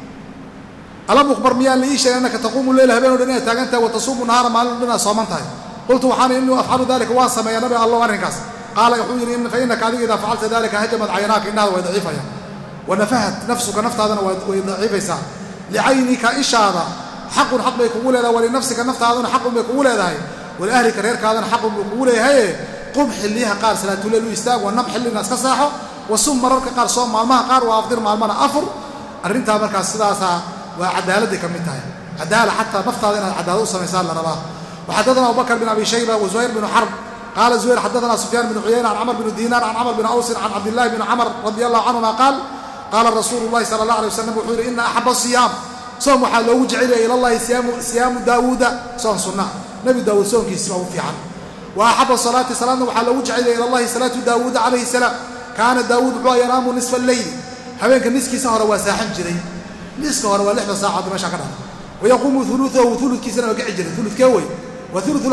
ألم أخبر ميان لإيش أنك تقوم الليل هبين ودنيا تاجنت وتصوم النهار مع لنا صومنتها. قلت وحاني إني أفعل ذلك واسما يا نبي الله ورنكاس. قال يحجيري إن فإنك هذه إذا فعلت ذلك هجمت عيناك إنها وضعيفة ونفهت نفسك نفط هذا وضعيفة لعينك إشارة حق بيقول هذا ولنفسك النفط هذا حق بيقول هذا ولأهلك غيرك هذا حق بيقول هي قم حليها قال صلاة الليل ويستاغ والنم حل الناس كساحه وصوم مررك قال صوم مالمها قال وافطر مالمنا افر arrinta markaas sidaasa waa cadaalad ka mid tahay عدالة حتى نفترض أن عدالة سميسان لنا. وحدثنا أبو بكر بن أبي شيبة وزهير بن حرب قال زهير حدثنا سفيان بن عيينة عن عمرو بن دينار عن عمرو بن أوس عن عبد الله بن عمر رضي الله عنهما قال رسول الله صلى الله عليه وسلم وحول إن أحب الصيام صوم حلو جعل إلى الله صيام داود صوم سنة نبي داود صوم كيسمه في عن. وأحب الصلاة صلاة وحلو جعل إلى الله صلاة داود عليه السلام كان داود بقى ينام نصف الليل هبينك نسكي سهر وساحن جري نسك هر ولحظة ساعة ما شكرها ويقوم ثلثه وثلث كيسنا وقع جري ثلث كوي وثلث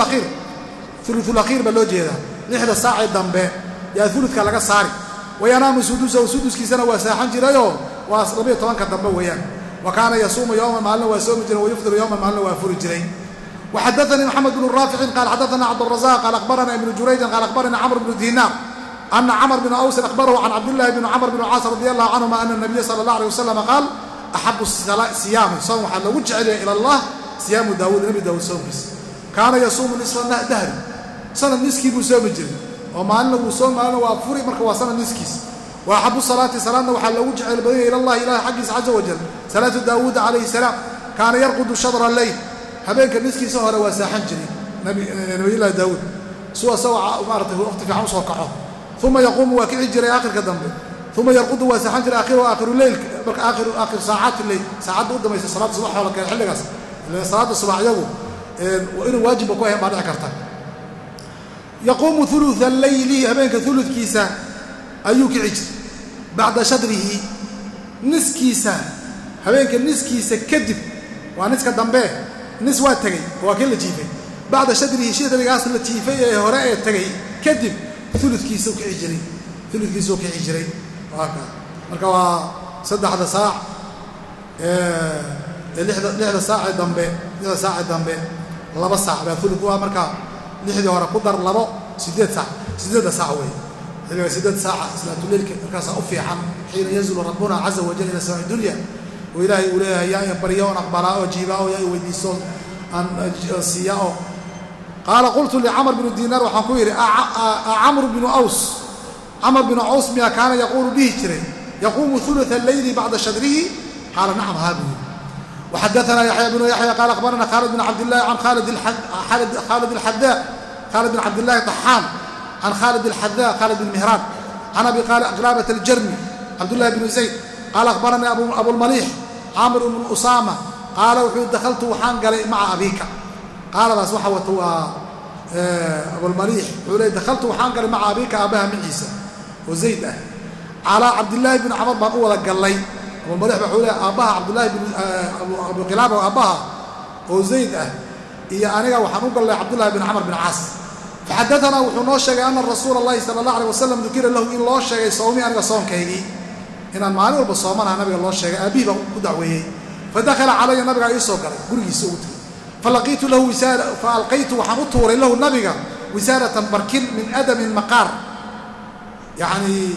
الأخير بلوجه هذا لحظة ساعة دمبه يا ثلث كلا صاري وينام سدوسه وسدوس كيسنا وساحن جري يوم وأصلبيه طبعا كدمبه ويان وكان يصوم يوما معنا ويصوم جري ويفطر يوما معنا ويفطر جري. وحدثني محمد بن الرافع قال حدثنا عبد الرزاق قال أخبرنا ابن جريج قال أخبرنا عمرو بن دينار أن عمرو بن أوس أخبره عن عبد الله بن عمرو بن العاص رضي الله عنهما أن النبي صلى الله عليه وسلم قال أحب الصيام صوم حل وجه إلى الله صيام داود نبي داود صوم بس كان يصوم نصف الدهر سنة نسكي بصوم الجري وما أنه صوم ما أنه وفوري مركوا سنة نسكيس. وأحب الصلاة صلاة وحل وجه إلى الله إلى حق عز وجل صلاة داود عليه السلام كان يرقد شطر الليل هبينك النسكي سهر وساحن جري نبي الله داود سوى أمارته وقت في عمص وقعه ثم يقوم وكيع جري آخر كدنبه ثم يرقد وساحن جري آخر الليل آخر ساعات الليل ساعات قدام يصير صلاة الصباح ولا كان حلقاس صلاة الصباح يجو وإنه واجب كويه بعد عكرته يقوم ثلث الليل هبينك ثلث كيسان أيوك عجر بعد شدره نس كيسان هبينك النس كيسة كذب ونس كدنبه نس واتجي وكل جيفه بعد شدره شيء اللي قاس اللي جيفه هراء تجي كذب ثلث كيسو كعجري ثلث كيسو كعجري وهكذا مركوا صدق هذا ساعة لحظة ساعة دنبه لحظة ساعة دنبه لبا ساعة ثلث مركا لحظة ورا قدر لبا سدد ساعة وين سدد ساعة صلاة الليل مركا أوفي عن حين ينزل ربنا عز وجل إلى سماء الدنيا وإلهي أوليها يا بريون أقبلاء وجيباء يا ويديسون أن سياء. قال قلت لعمر بن دينار وحكويري عمرو بن أوس عمر بن أوس ما كان يقول به جري يقوم ثلث الليل بعد شدره قال نعم هذا. وحدثنا يحيى بن يحيى قال أخبرنا خالد بن عبد الله عن خالد بن عبد الله طحان عن خالد الحذاء خالد بن مهران عن أبي قال قلابة الجرمي عبد الله بن زيد قال أخبرنا أبو المليح عامر بن أسامة قال وحيد دخلت وحان قال مع أبيك قال بس وحوة أبو المليح وحيد دخلت وحان قال مع أبيك أباها من عيسى وزيد على عبد الله بن عمر بن أول قال لي أبو المليح بحولي أباها عبد الله بن أبو قلابة وأباها وزيد إيا أنا وحنو قال لي عبد الله بن عمر بن عاص. فحدثنا وحنوشة أن الرسول الله صلى الله عليه وسلم ذكر له إن الله شيء صومي أنا صوم كهيجي إن المعنى والبصومنا نبي الله شيء أبيه ودعويه فدخل علي النبي عليه الصلاة والسلام قرقي سوت فلقيت له وسارة فألقيت وحنطه له النبي وسارة بركن من أدم مقار يعني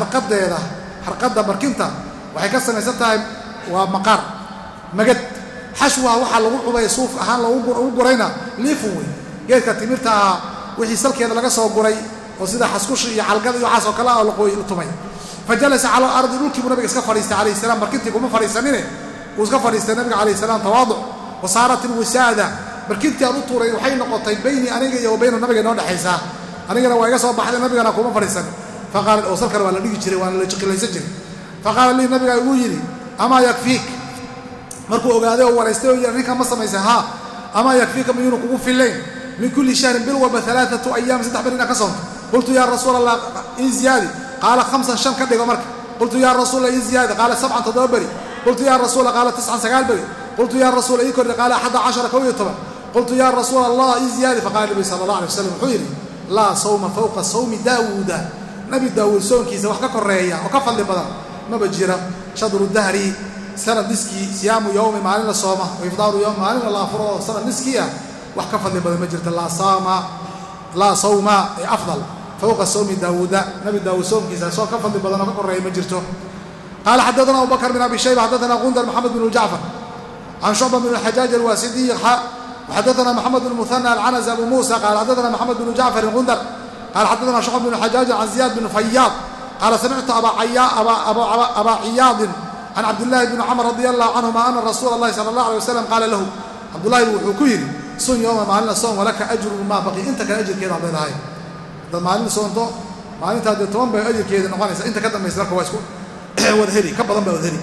هرقد بركنتا وحكسر نسيتها ومقار مجد xashwaha waxaa lagu cubay suuf ahaan lagu gurayna liifun wey geedka timirta ahaa wixii salkeeda laga soo guray oo sida xaskushi iyo calgada iyo waxaas oo kale ah oo la tumay fajalasa cala alardi dhulkii buu nabiga iska fadhiistay calayhi salaam barkintii kuma fadhiisanine wuu iska fadhiistay nabiga calayhi salaam tawaaduc wa saarat ilwisaada barkintii aan u tuuray waxay noqotay bayni aniga iyo bayna nabiga inoo dhexaysaa anigana waa iga soo baxday nabigana kuma fadhiisan faqaala oo salkana waa la dhigi jiray waana la jiqilaysan jiray faqaala lii nabiga igu yidhi amaa yakfiik markuu ogaaday oo waraystay oo yidhi arrinkan ma samaysay haa amaa yakfiika miyuunu kugu fillayn min kulli shahrin bil walba 3 ayaam 3 ber inaa ka soonto qultu yaa rasuul allah ii ziyaadi qaala 5 5 ka dhigo marka qultu yaa rasuul ii ziyaadi qaala 7 7 beri qultu yaa rasuul qaala 9 9 beri qultu yaa rasuul ii kordhi qaala 11 11 qultu yaa rasuul allah ii ziyaadi faqaala nabi sallallahu alayhi wasallam wuxuu yidhi laa sawma fawqa sawmi daawuuda nabi daawuud soonkiisa wax ka koreeya oo ka fadli badan maba jira shadru dahri sanad niskii siyaamu yowmi maalin la sooma wa ifdaaru yowm maalin la afuro sanad niskii ah wax ka fadli badan ma jirta laa sawma ay afdal fawqa sawmi daawuuda nabi daawuud soomkiisa soo ka fadli badan oo ka koreeya ma jirto qaala xadathana abu bakr bin abi shayba xadathana qundar maxamed bin jacfar can shucba bin alxajaaj alwaasidiy وحدثنا محمد بن المثنى العنزي أبو موسى قال حدثنا محمد بن جعفر الغندر قال حدثنا شعب بن الحجاج عن زياد بن فياض قال سمعت أبا عياض عن عبد الله بن عمر رضي الله عنهما أن رسول الله صلى الله عليه وسلم قال له عبد الله وحكير صن يوم ما لنا صوم ولك أجر ما بقي أنت كأجر كذا عبد الله هذا ما لنا صوم تو ما أنت هذا توم بأجر كذا نقول أنت كذا ما يسرك واسكو وذهري كبضا بوذهري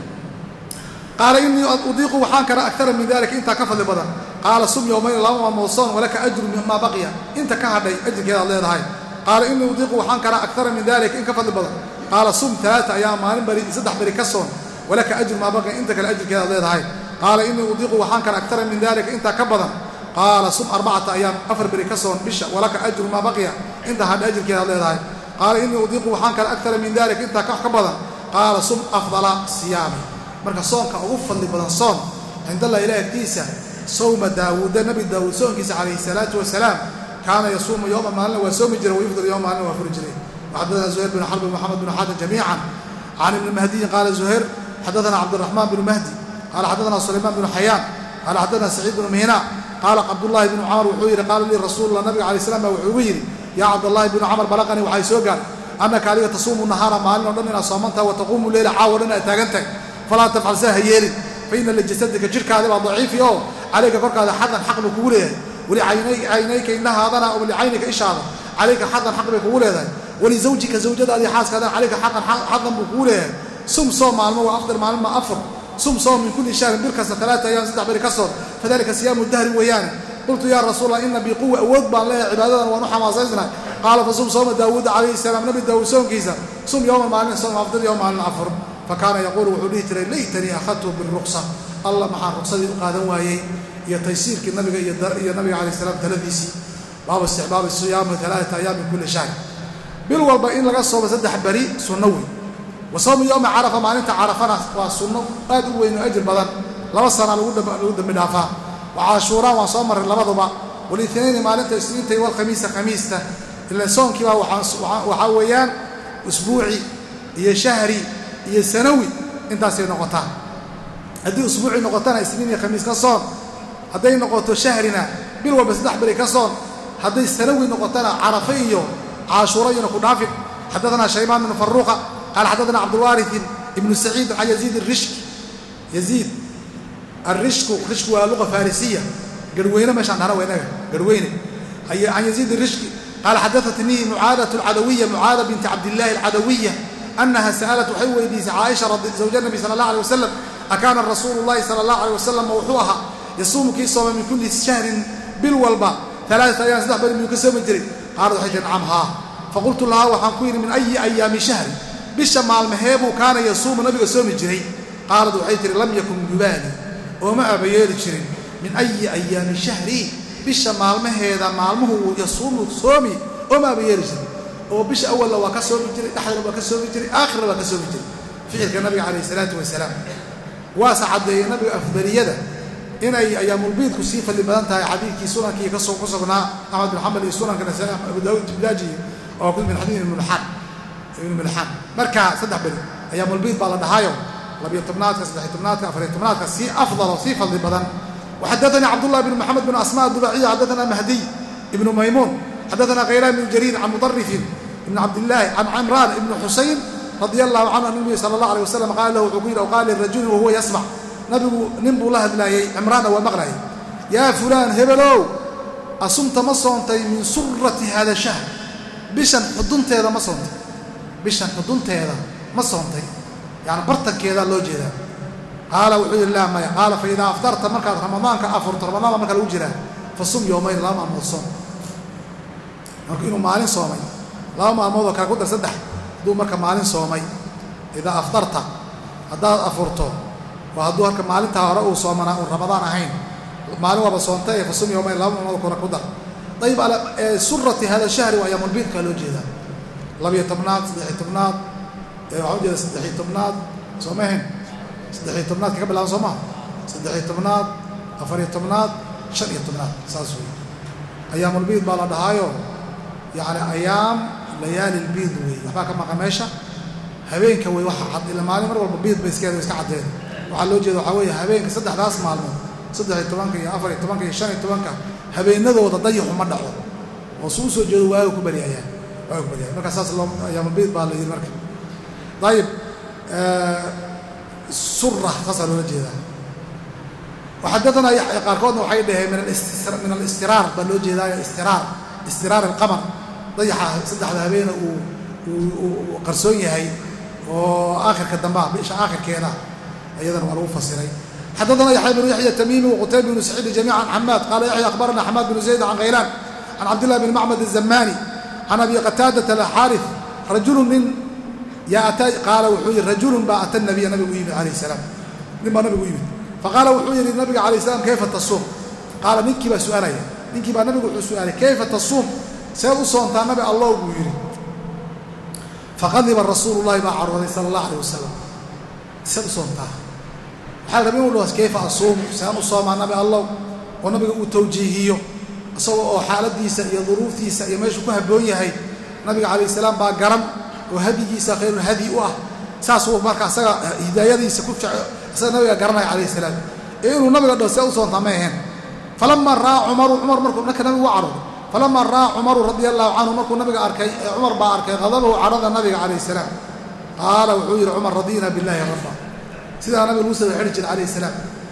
قال إني أضيق وحانكر أكثر من ذلك أنت كفل بدن قال صم يومين لهم موصون ولك أجر مما بقي أنت كهدي أجر كذا الله هاي قال إني أضيق وحانكر أكثر من ذلك إن كفل بدن قال صم 3 أيام ما نبري 6 بري كسون ولك أجر ما بقي أنت كالأجر كذا الله هاي قال إني أضيق وحانكر أكثر من ذلك أنت كبدن قال صم 4 أيام 4 بري كسون بش ولك أجر ما بقي أنت هذا أجر كذا الله هاي قال إني أضيق وحانكر أكثر من ذلك أنت كبدن قال صم أفضل صيامي marka soonka ugu fadli badan soon inta la ilaahtiisa sawma daawud nabi daawud soonkiisa calayhi salaatu wasalaam kaana yasuumu yawma maalna wa soomi jiray wa yafdal yawma maalna wa furi jiray وحدثنا زهير بن حرب ومحمد بن حاتم جميعا عن ابن المهدي قال زهير حدثنا عبد الرحمن بن مهدي قال حدثنا سليمان بن حيان قال حدثنا سعيد بن مهنا قال عبد الله بن عمر وحوير قال لي رسول الله النبي عليه السلام وحوير يا عبد الله بن عمر بلغني وحي سوغان انك عليك تصوم النهار مالنا ودنا صومتها وتقوم الليل عاولنا تاغنتك فلا تفعل سها يلي فإن لجسدك جرك هذا ضعيف يوم عليك فرق هذا حظا حق بكوله ولعينيك إنها هذا ولعينك إيش هذا عليك حظا حق بكوله ولزوجك زوجة هذه حاس كذا عليك حظا بكوله صم صوم معلومة وأفضل معلومة أفضل صم صوم من كل شهر بركسة 3 أيام 6 بركسة فذلك صيام الدهر ويانا قلت يا رسول الله إن بقوة وضبع الله عبادنا ونحى معززنا قال فصم صوم داود عليه السلام نبي داود صوم كيسا صم يوم معلومة صوم أفضل يوم معلومة أفضل فكان يقول وحوليه ترى ليتني أخذته بالرخصة الله محا رخصة قادم وايي يتيسير كالنبي يا النبي عليه السلام تلذيسي باب استحباب الصيام 3 أيام من كل شهر بالوالبا إن لغا صوم 3 بري سنوي وصوم يوم عرفة ما أنت عرفنا وسنو قادوا وين أجر بدن لما صار الود من دافع وعاشوراء وصوم لبضبا والاثنين ما أنت الاثنين والخميس خميسته إلا صوم كما وحويان أسبوعي هي شهري iyo sanawi intaasay noqotaa haddii usbuuci noqotana isniin iyo khamiis ka soon hadday noqoto shahrina bil walba 3 bari ka soon hadday sanawi noqotana carafa iyo caashura iyo ku dhaafid حدثنا شيبان بن فروقة قال حدثنا عبد الوارث ابن سعيد عن يزيد الرشك لغة فارسية قروينة مش عندنا وينها قروينة عن يزيد الرشك قال حدثتني معاذة العدوية معاذة بنت عبد الله العدوية أنها سألت حويديس عائشة زوج النبي صلى الله عليه وسلم أكان الرسول الله صلى الله عليه وسلم موحوها يصوم كيصوم من كل شهر بالوالبا 3 أيام 6 بر من كسوم جري قالت حيث نعمها فقلت لها وحنكوين من أي أيام شهر بالشمال مهيب وكان يصوم النبي يصوم جري قالت حيث لم يكن يبالي وما أبيال جري من أي أيام شهر بالشمال مهيدا معلمه يصوم صومي وما أبيال جري وبش أول لو كسر بجري أحد لو كسر بجري آخر لو كسر بجري فعل النبي عليه الصلاة والسلام واسعد النبي أفضليته إن أيام البيض كسيفة اللي بدنتها حديث كي سنة كي كسر قصبنا أحمد بن حنبل سنة كان سلام أبو داود بلاجي أو كل من حديث ابن ملحان مركع 3 بلي أيام البيض بالله دهايو لبي تمناتك سدحي تمناتك أفري تمناتك سي أفضل وسي فضل بدن. وحدثني عبد الله بن محمد بن أسماء الضبعية حدثنا مهدي ابن ميمون حدثنا غيلان بن جرير عن مطرف بن عبد الله عن عمران بن حسين رضي الله عنه أن النبي صلى الله عليه وسلم قال له عقيل أو قال للرجل وهو يسمع نبي نبو الله بلاي عمران ومغري يا فلان هبلو أصمت مصونتي من سرة هذا الشهر بشن حضنت هذا مصونتي بشن حضنت هذا مصونتي يعني برتك كذا لو جدا قال وحي الله ما قال فإذا أفطرت مركز رمضان كأفرت رمضان مركز الوجرة فصم يومين لا ما صوم مركينه مالين صومي لا ما موضوع كقدر سدح دو مركز مالين صومي إذا أفطرت هذا أفرته وهدوها كمالين تهرأوا صومنا رمضان هين مالين وبصومتي فصم يومين لا ما موضوع كقدر. طيب على سرة هذا الشهر وأيام البيت كالوجرة لبي تمنات سدحي تمنات عودة سدحي تمنات صومهن سدحي تمنات قبل أن صومها سدحي تمنات أفري تمنات شري تمنات ساسوي أيام البيض بالا دهايو يعني أيام ليالي البيض وي وحبا كما قماشة هبين كوي واحد إلى مالي مر والبيض بيسكاد ويسكا عدين وحلو جيد وحوي هبين سدح راس مالمو سدحي تمنك أفري تمنك شري تمنك هبين نذو وتضيح ومدعو وصوصو جيدو وايو كبري أيام وايو كبري أيام مركز أساس الله أيام البيض بالا يدي مركز. طيب سرة تصل وجهها. وحدثنا يحيى قاركون وحيده من الاسترار بل وجهها استرار القمر ضيح صدح ذهبين وقرصوني هي وآخر كدماء بإيش آخر كينا أيضا معروف فسرين. حدثنا يحيى بن يحيى التميمي وقتيبة بن سعيد جميعا عن حماد قال يحيى أخبرنا حماد بن زيد عن غيلان عن عبد الله بن معبد الزماني عن أبي قتادة الحارث رجل من قال وحوي رجل بأتى النبي ويبي عليه السلام لما نبي ويبي فقال وحوي للنبي عليه السلام كيف تصوم قال نكي بسؤالي نكي بنبي سؤالي كيف تصوم سيصوم تا نبي الله ويري فغضب الرسول الله ما عرض صلى الله عليه وسلم سيصوم تا حال نبي يقول كيف أصوم سيصوم النبي الله ونبي توجيهيه أصو حالتيسا يا ظروفتيسا يا ماشي كهبون يهي النبي عليه السلام با قرم وهديgiisa khayr hadi u ah saas uu marka asaga hidaayadiisa ku fiicay nabiga garanay kaleey salaam inuu nabiga dhasay u soo tameeyeen falamma raa umar markuu nabiga u caro falamma raa umar radiyallahu anhu markuu nabiga arkay umar ba arkay qadabu carada nabiga kaleey salaam qaala wuxuu yiri umar radina billahi rabba sida nabiga Musa xiri jiray kaleey salaam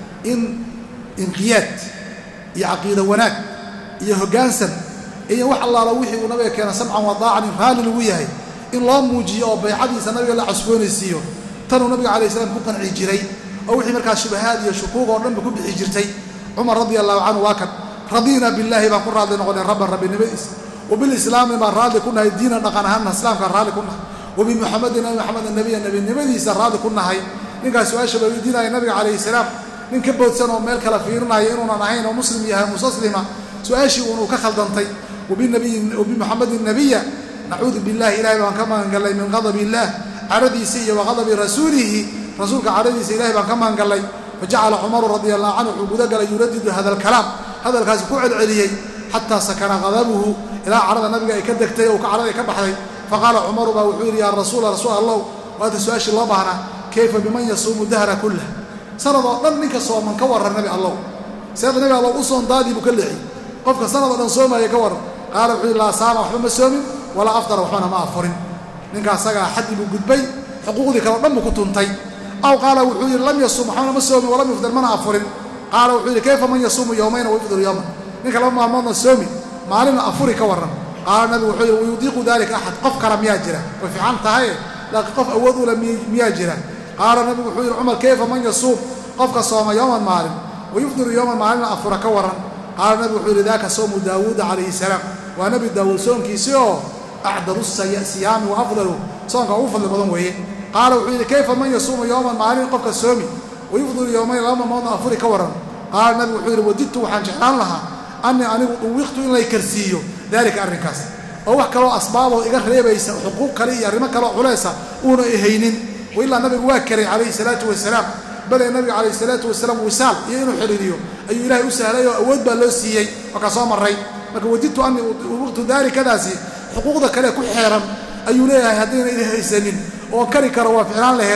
in qiyad iyo aqeeda wanaag iyo hogaansan iyo wax Allah wixii uu nabiga keenay samcan wa daa'an raali uu yahay in loo muujiyo oo baycadiisa nabiga la casboonaysiyo tanuu nabiga kaleey salaam ku qanci jiray oo wixii markaa shubahaad iyo shukuuq oo dhan ku bixi jirtay umar radiyallahu anhu waakad radina billahi ba quraad noqday rabbi nabiyis wa bil islam ma raadi kuna diina dhaqanahan islaamka raadi kuna wa bi muhammadin nabiyisa raadi kuna hay ninka su'aasha baa weydiinaya nabiga kaleey salaam ninka boodsan oo meel kala fiirinayo inuu ahayn oo muslim yahay muslima su'aashi uu ka khaldantay wa bi muhammadin nabiyya نعوذ بالله إلهي بان كما قال من غضب الله عرضي سي وغضب رسوله رسولك عرضي سي إلهي بان كما قال فجعل عمر رضي الله عنه عبودا قال يردد هذا الكلام هذا الكاس كوعد عليه حتى سكن غضبه إلى عرض النبي كدكتي وكعرض كبحري فقال عمر باوحير يا رسول الله وهذا سؤال الله بهنا كيف بمن يصوم الدهر كله سنة ضمن منك صوم من كور النبي الله سيد النبي الله أصلا ضادي بكلعي قفك سنة ضمن صوم يكور قال وحير لا صام وحبما السومي ولا أفطر وحنا ما أفطرن نينكا سغا حد بغدبي حقوقدي كلا دم كنتي أو قال وحير لم يصوم وحنا ما صوم ولم يفطر ما أفطرن قال وحير كيف من يصوم يومين ويفطر يوما نينكا لما ما صومي ما علينا أفطر كورن قال النبي وحير ويضيق ذلك أحد قف كرم ياجره وفي عنتها لا قف أوذ لم ياجره قال النبي وحير عمر كيف من يصوم قف صوم يوما مال ويفطر يوما ما علينا أفطر كورن قال النبي وحير ذاك صوم داود عليه السلام ونبي داود صوم كيسيو أعدل الصيام وأفضل صومك أفضل بدون وهي قال وحيد كيف من يصوم يوما معين قفك السومي ويفضل يومين لما موضع أفري كورا قال النبي وحيد وددت وحان جعلان لها أني طوقت إلا يكرسيه ذلك الركاز أو وحكروا أسبابه إيقار ريبيس حقوق كلي يرمك الله عليسا أونا إهينين وإلا النبي واكري عليه الصلاة والسلام بل النبي عليه الصلاة والسلام وسال يينو حريريو أي إلهي أسهل أيو أود بالوسيي وكصوم الري لكن وددت أني وقت ذلك كذاسي حقوقda kale ku xeeran ayuu leeyahay hadina ilaahay sanin oo kari karo waa fiican lahayd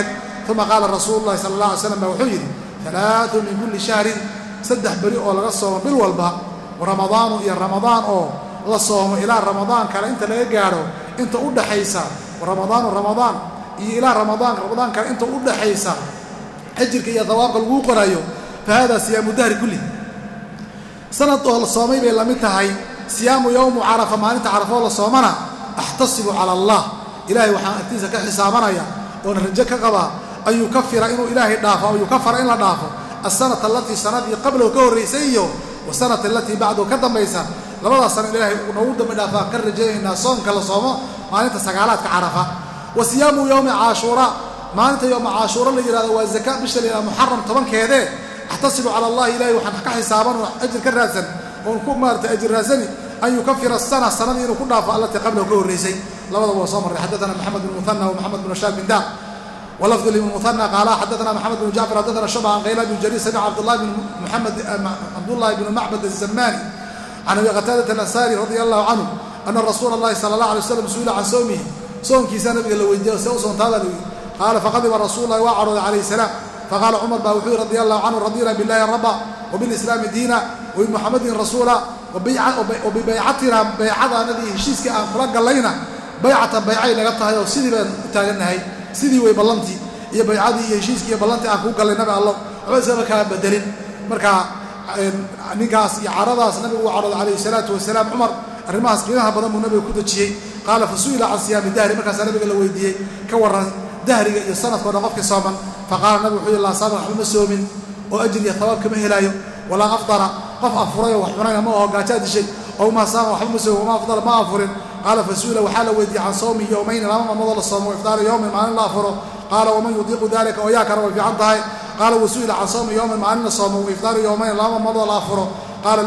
ثم قال رسول الله صلى الله عليه وسلم وحيد 3 من كل شهر سدح بريء ولا صوم بالوالبا ورمضان يا رمضان أو la soomo ilaa ramadaan kale inta laga gaaro inta u dhaxaysa ramadaan iyo ilaa ramadaan kale inta u dhaxaysa ajirka iyo thawaabka lagu qorayo fahada siyaamu dahri kulli sanad oo la soomay bay la mid tahay siyaamu yawm arafa maalinta arafa la soomana ahtasibu ala allah ilaahi waxaan agtiisa ka xisaabanaya oo rajo ka qaba ayuu kafira inuu ilaahi dhaafo ayuu kafara in la dhaafo as-sanata allati sanadii qabla ka horeysay iyo wasanata allati ba'du ka dambaysa labada sano ilaahay uu nagu dambe dhaafaa ka rajeeyna soonka la soomo maalinta sagaalaadka arafa wa siyaamu yawm ashura maalinta yawm ashura la yiraahdo waa zakat bisha ila muharram 10keede ahtasibu ala allah ilaahi waxaan ka xisaabano ajir ka raadsan oo ku maarta ajir raasani an yukaffira as-sana sanadii inuu ku dhaafo allati qabla ka horeysay labada waa soo maray hadathana muhammad bin muthanna wa muhammad bin shab bin da ولفظ للمثنى قال حدثنا محمد بن جعفر حدثنا شعبة عن غيلان بن جرير سمع عبد الله بن معبد الزماني عن ابي قتادة الانصاري رضي الله عنه ان رسول الله صلى الله عليه وسلم سئل عن صومه صوم كيسان نبي لو ويديه صوم هذا قال فغضب رسول الله وعرض عليه السلام فقال عمر باوحي رضي الله عنه رضينا بالله ربا وبالاسلام دينا وبمحمد رسولا وببيعتنا بيعنا الذي هشيسك ان خلق لنا بيعه بيعي لغا تahay sidii baan taaganahay sidii way ballanti iyo bay'adii iyo heshiiskii ballanti aan ku galay nabi Allah waxba ka bedelin marka ninkaas iyo caradaas nabigu uu carado calayhi salaatu wasalaam Umar arrimahaas qiimaha badan uu nabigu ku dajiyay qaala fasuila an siyam dahri markaas nabiga la weydiiyay ka waran dahriga iyo sanadka qofkii sooman faqala nabigu wuxuu la saabay waxba soomin oo ajir iyo thawaab kama helayo wala afdara qof afuray wax xunayna ma oo gaajaad shay oo ma saama waxba soo ma afdala ma afurin قال فسئل وحال ويدي عن صوم يومين لما مضى الصوم وافطار يوم مع الله افره قال ومن يطيق ذلك وياك روى في عنده قال وسئل عن صوم يوم مع الصوم وافطار يومين لما مضى الافره قال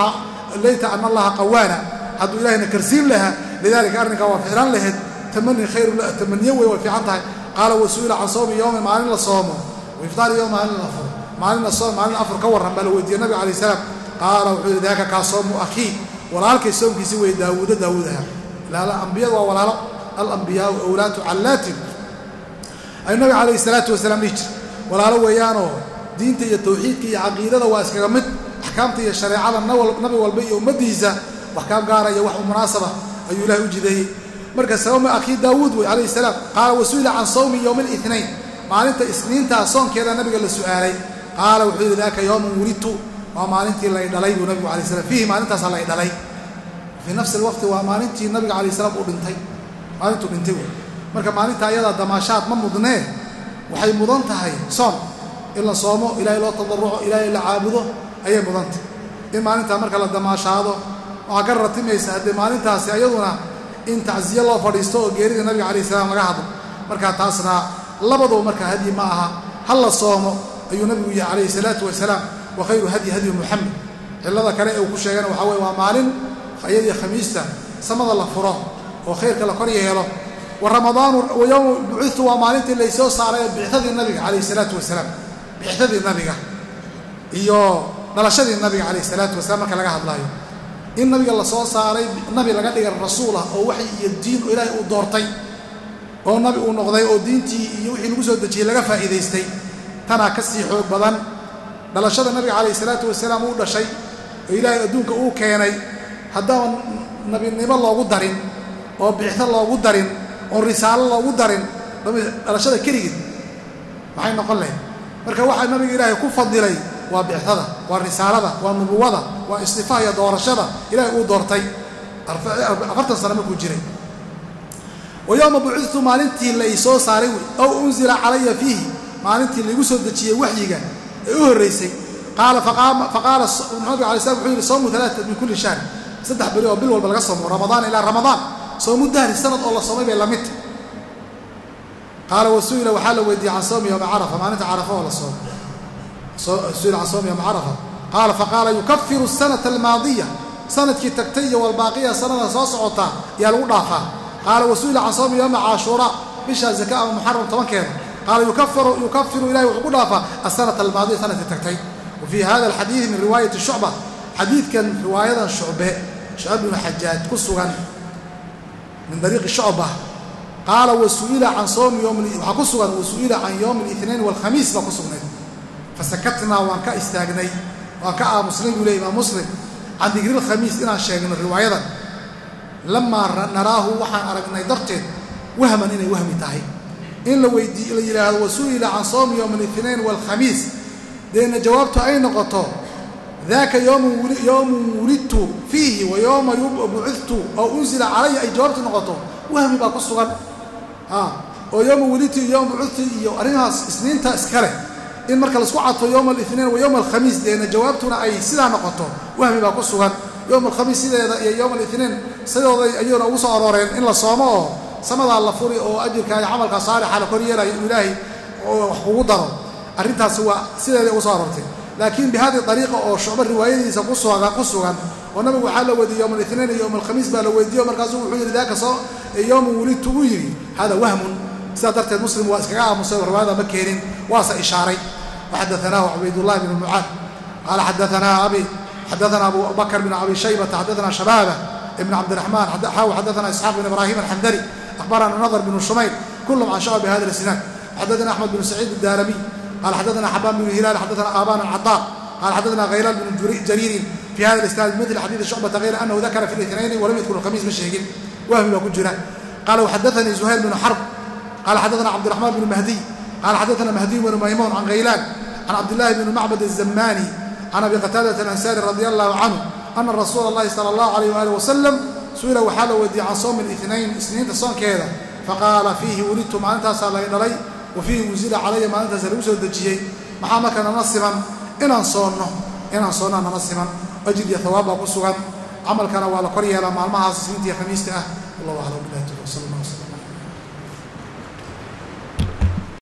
ليت ان الله قوانا حد الهنا كرسيم لها لذلك ارنك وفعلا له تمني خير تمنيه وفي عنده قال وسئل عن صوم يوم مع الصوم وافطار يوم مع الافره مع الصوم مع الافر كورن بل ويدي النبي عليه السلام قال ذاك كصوم اخي walaalkay soomkiisi way daawudaha la anbiya wa walaalo al anbiya awlaatu allati ay nabi alayhi salatu wasalam dhij walaalo weeyano diinta iyo tawxiidka iyo aqeedada waa iskaga mid ahkaamta iyo shariicada nabi walba iyo ummadiisa wax ka gaaraya wax munaasaba ayuu ilaahay u jiday marka sooma akhi daawud way alayhi salam qaal wasuila an sawmi yawm al-ithnain maalinta isniinta soonkeeda nabiga la su'aalay qaal wuxuu yidhaaka yawmun wuritu ومالنتي لا يدلي النبي عليه السلام فيه مالنتا صلى يدلي في نفس الوقت ومالنتي النبي عليه السلام ودنتي مالنتو دنتي marka maalinta ayada damaashaad ma mudnee waxay mudan tahay soom ila soomo ilaahay loo tadarruco ilaahay la caabudo ayay mudantay in maalinta marka la damaashaado waxa ka ratimaysa hadii maalintaasi ayaduna in tacsiyo loo fadhiisto oo geerida nabiga عليه السلام laga hadlo marka taasna labadu marka hadii ma aha hal la soomo ayuu nabigu عليه الصلاه والسلام وخير هدي محمد إلا كان أو كشيء أنا وحوي ومالين خيالي خميسة سمد الله فراه وخير كلا قرية يلا ورمضان ويوم بعث ومالين اللي يسوس على بعثة النبي عليه الصلاة والسلام بعثة النبي إياه نلاشد النبي عليه الصلاة والسلام كلا جهد الله النبي الله صلى الله عليه النبي لقد جاء الرسول أو وحي الدين إلهي ودورتي أو النبي ونقضي أو دينتي يوحي نجوز الدجيل لقى فائدة يستي تنا كسي حب بدن دلاشada nabiga calayhi salaatu wasalaam uu dhashay ilaahay adduunka uu keenay haddaan nabinimo loogu darin oo bixida loogu darin oo risaalo loogu darin dhalashada keligeed maxay noqon lahayd marka waxa nabiga ilaahay ku fadilay waa bixida waa risaalada waa nubuwada waa istifaaya doorashada ilaahay uu doortay 40 sano markuu jiray ويوم بعثت maalintii la isoo saaray oo unzila calaya fihi maalintii lagu soo dajiyay waxyiga أهريسي قال فقال النبي عليه السلام وحيد صوم 3 من كل شهر صدح بريء وبال والبلغ صوم رمضان إلى رمضان صوم الدهر السنة الله صومي بلا مت قال وسئل وحال ويدي عن صوم يوم عرفة ما أنت عرفه ولا صوم سئل عن صوم يوم عرفة قال فقال يكفر السنة الماضية سنة كتكتية والباقية سنة صاصعة يا الوضافة قال وسئل عن صوم يوم عاشوراء بشا زكاة محرم تمكن قال يكفر إليه وقضافة السنة الماضية سنة التكتين وفي هذا الحديث من رواية الشعبة حديث كان رواية الشعبة شعب بن حجاج كسوغا من طريق الشعبة qaala wasu'ila can sawmi waxaa ku sugan wasu'ila can yowmi الاثنين والkhamiis baa ku sugnayd fasakatnaa waan ka istaagnay waan ka aamusnay buu leey imaam muslim can digri اlkhamiis inaan sheegno riwaayadan lamaa naraahu waxaan aragnay darteed wahman inay wahmi tahay in la yidhaahdo wasu'ila can sawmi yowmi الاثنين والkhamiis deena jawaabtu ay noqoto daaka yowmun wulidtu fiihi wa yowma bucithtu aw unzila calaya ay jawaabtu noqoto wahmi baa ku sugan oo yowma wulidtu iyo yowma bucithtu iyo arrimahaas isniinta iskale in marka laisku cadfo yowma الاثنين wa yowma alkhamiis deena jawaabtuna ay sidaa noqoto wahmi baa ku sugan yowma alkhamiis sideeda iyo yowma الاثنين sidooday ayuuna ugu soo arooreen in la soomo oo samadaa la furi oo ajirka iyo camalka saalixa la kor yeelayo inuu ilaahay wax kugu daro arrintaasi waa sideeday ugu soo aroortay laakiin bihadii ariiqa oo shucba riwaayadiisa ku sugan oo nabigu waxaa la weydiiyey yowma الاثنين iyo yowma alkhamiis baa la weydiiye markaasuu wuxuu yidhi daaka soo yowma wulidtu uu yidhi hada wahmun sidaa darteed muslim waa iskaga aamusay oo riwaayada ma keenin waase ishaaray waxadaanaahu cubaydullahi bn mucaad qaala xadaanaa abu bakr bn abi shaybata xadaanaa shabaaba ibn cabdiraxmaan xadaanaa isxaaq bn ibraahim alxandari akhbarana nadr bn shumayl kulum can shacba bihada isnaad xadaana axmed bn saciid الdaramiy قال حدثنا حبان بن هلال حدثنا آبان العطار قال حدثنا غيلان بن جرير في هذا الإسناد مثل حديث شعبة غير أنه ذكر في الاثنين ولم يذكر الخميس بالشهيد وهم يكون جيران قال وحدثني زهير بن حرب قال حدثنا عبد الرحمن بن مهدي قال حدثنا مهدي بن ميمون عن غيلان عن عبد الله بن معبد الزماني عن أبي قتادة الأنصاري رضي الله عنه أن رسول الله صلى الله عليه وآله وسلم سئل وحال ودي عن صوم الاثنين سنين تصون كذا فقال فيه ولدت ما أنت صلى الله وفيه وزيل علي ما أنت سلوسه الدجيي محامك ننصبا إن صونا ننصبا أجد يا ثواب أبو سغان عمل كان وعلى قرية لما المعاصي سنتي خميسته الله أعلم بالله وصلى الله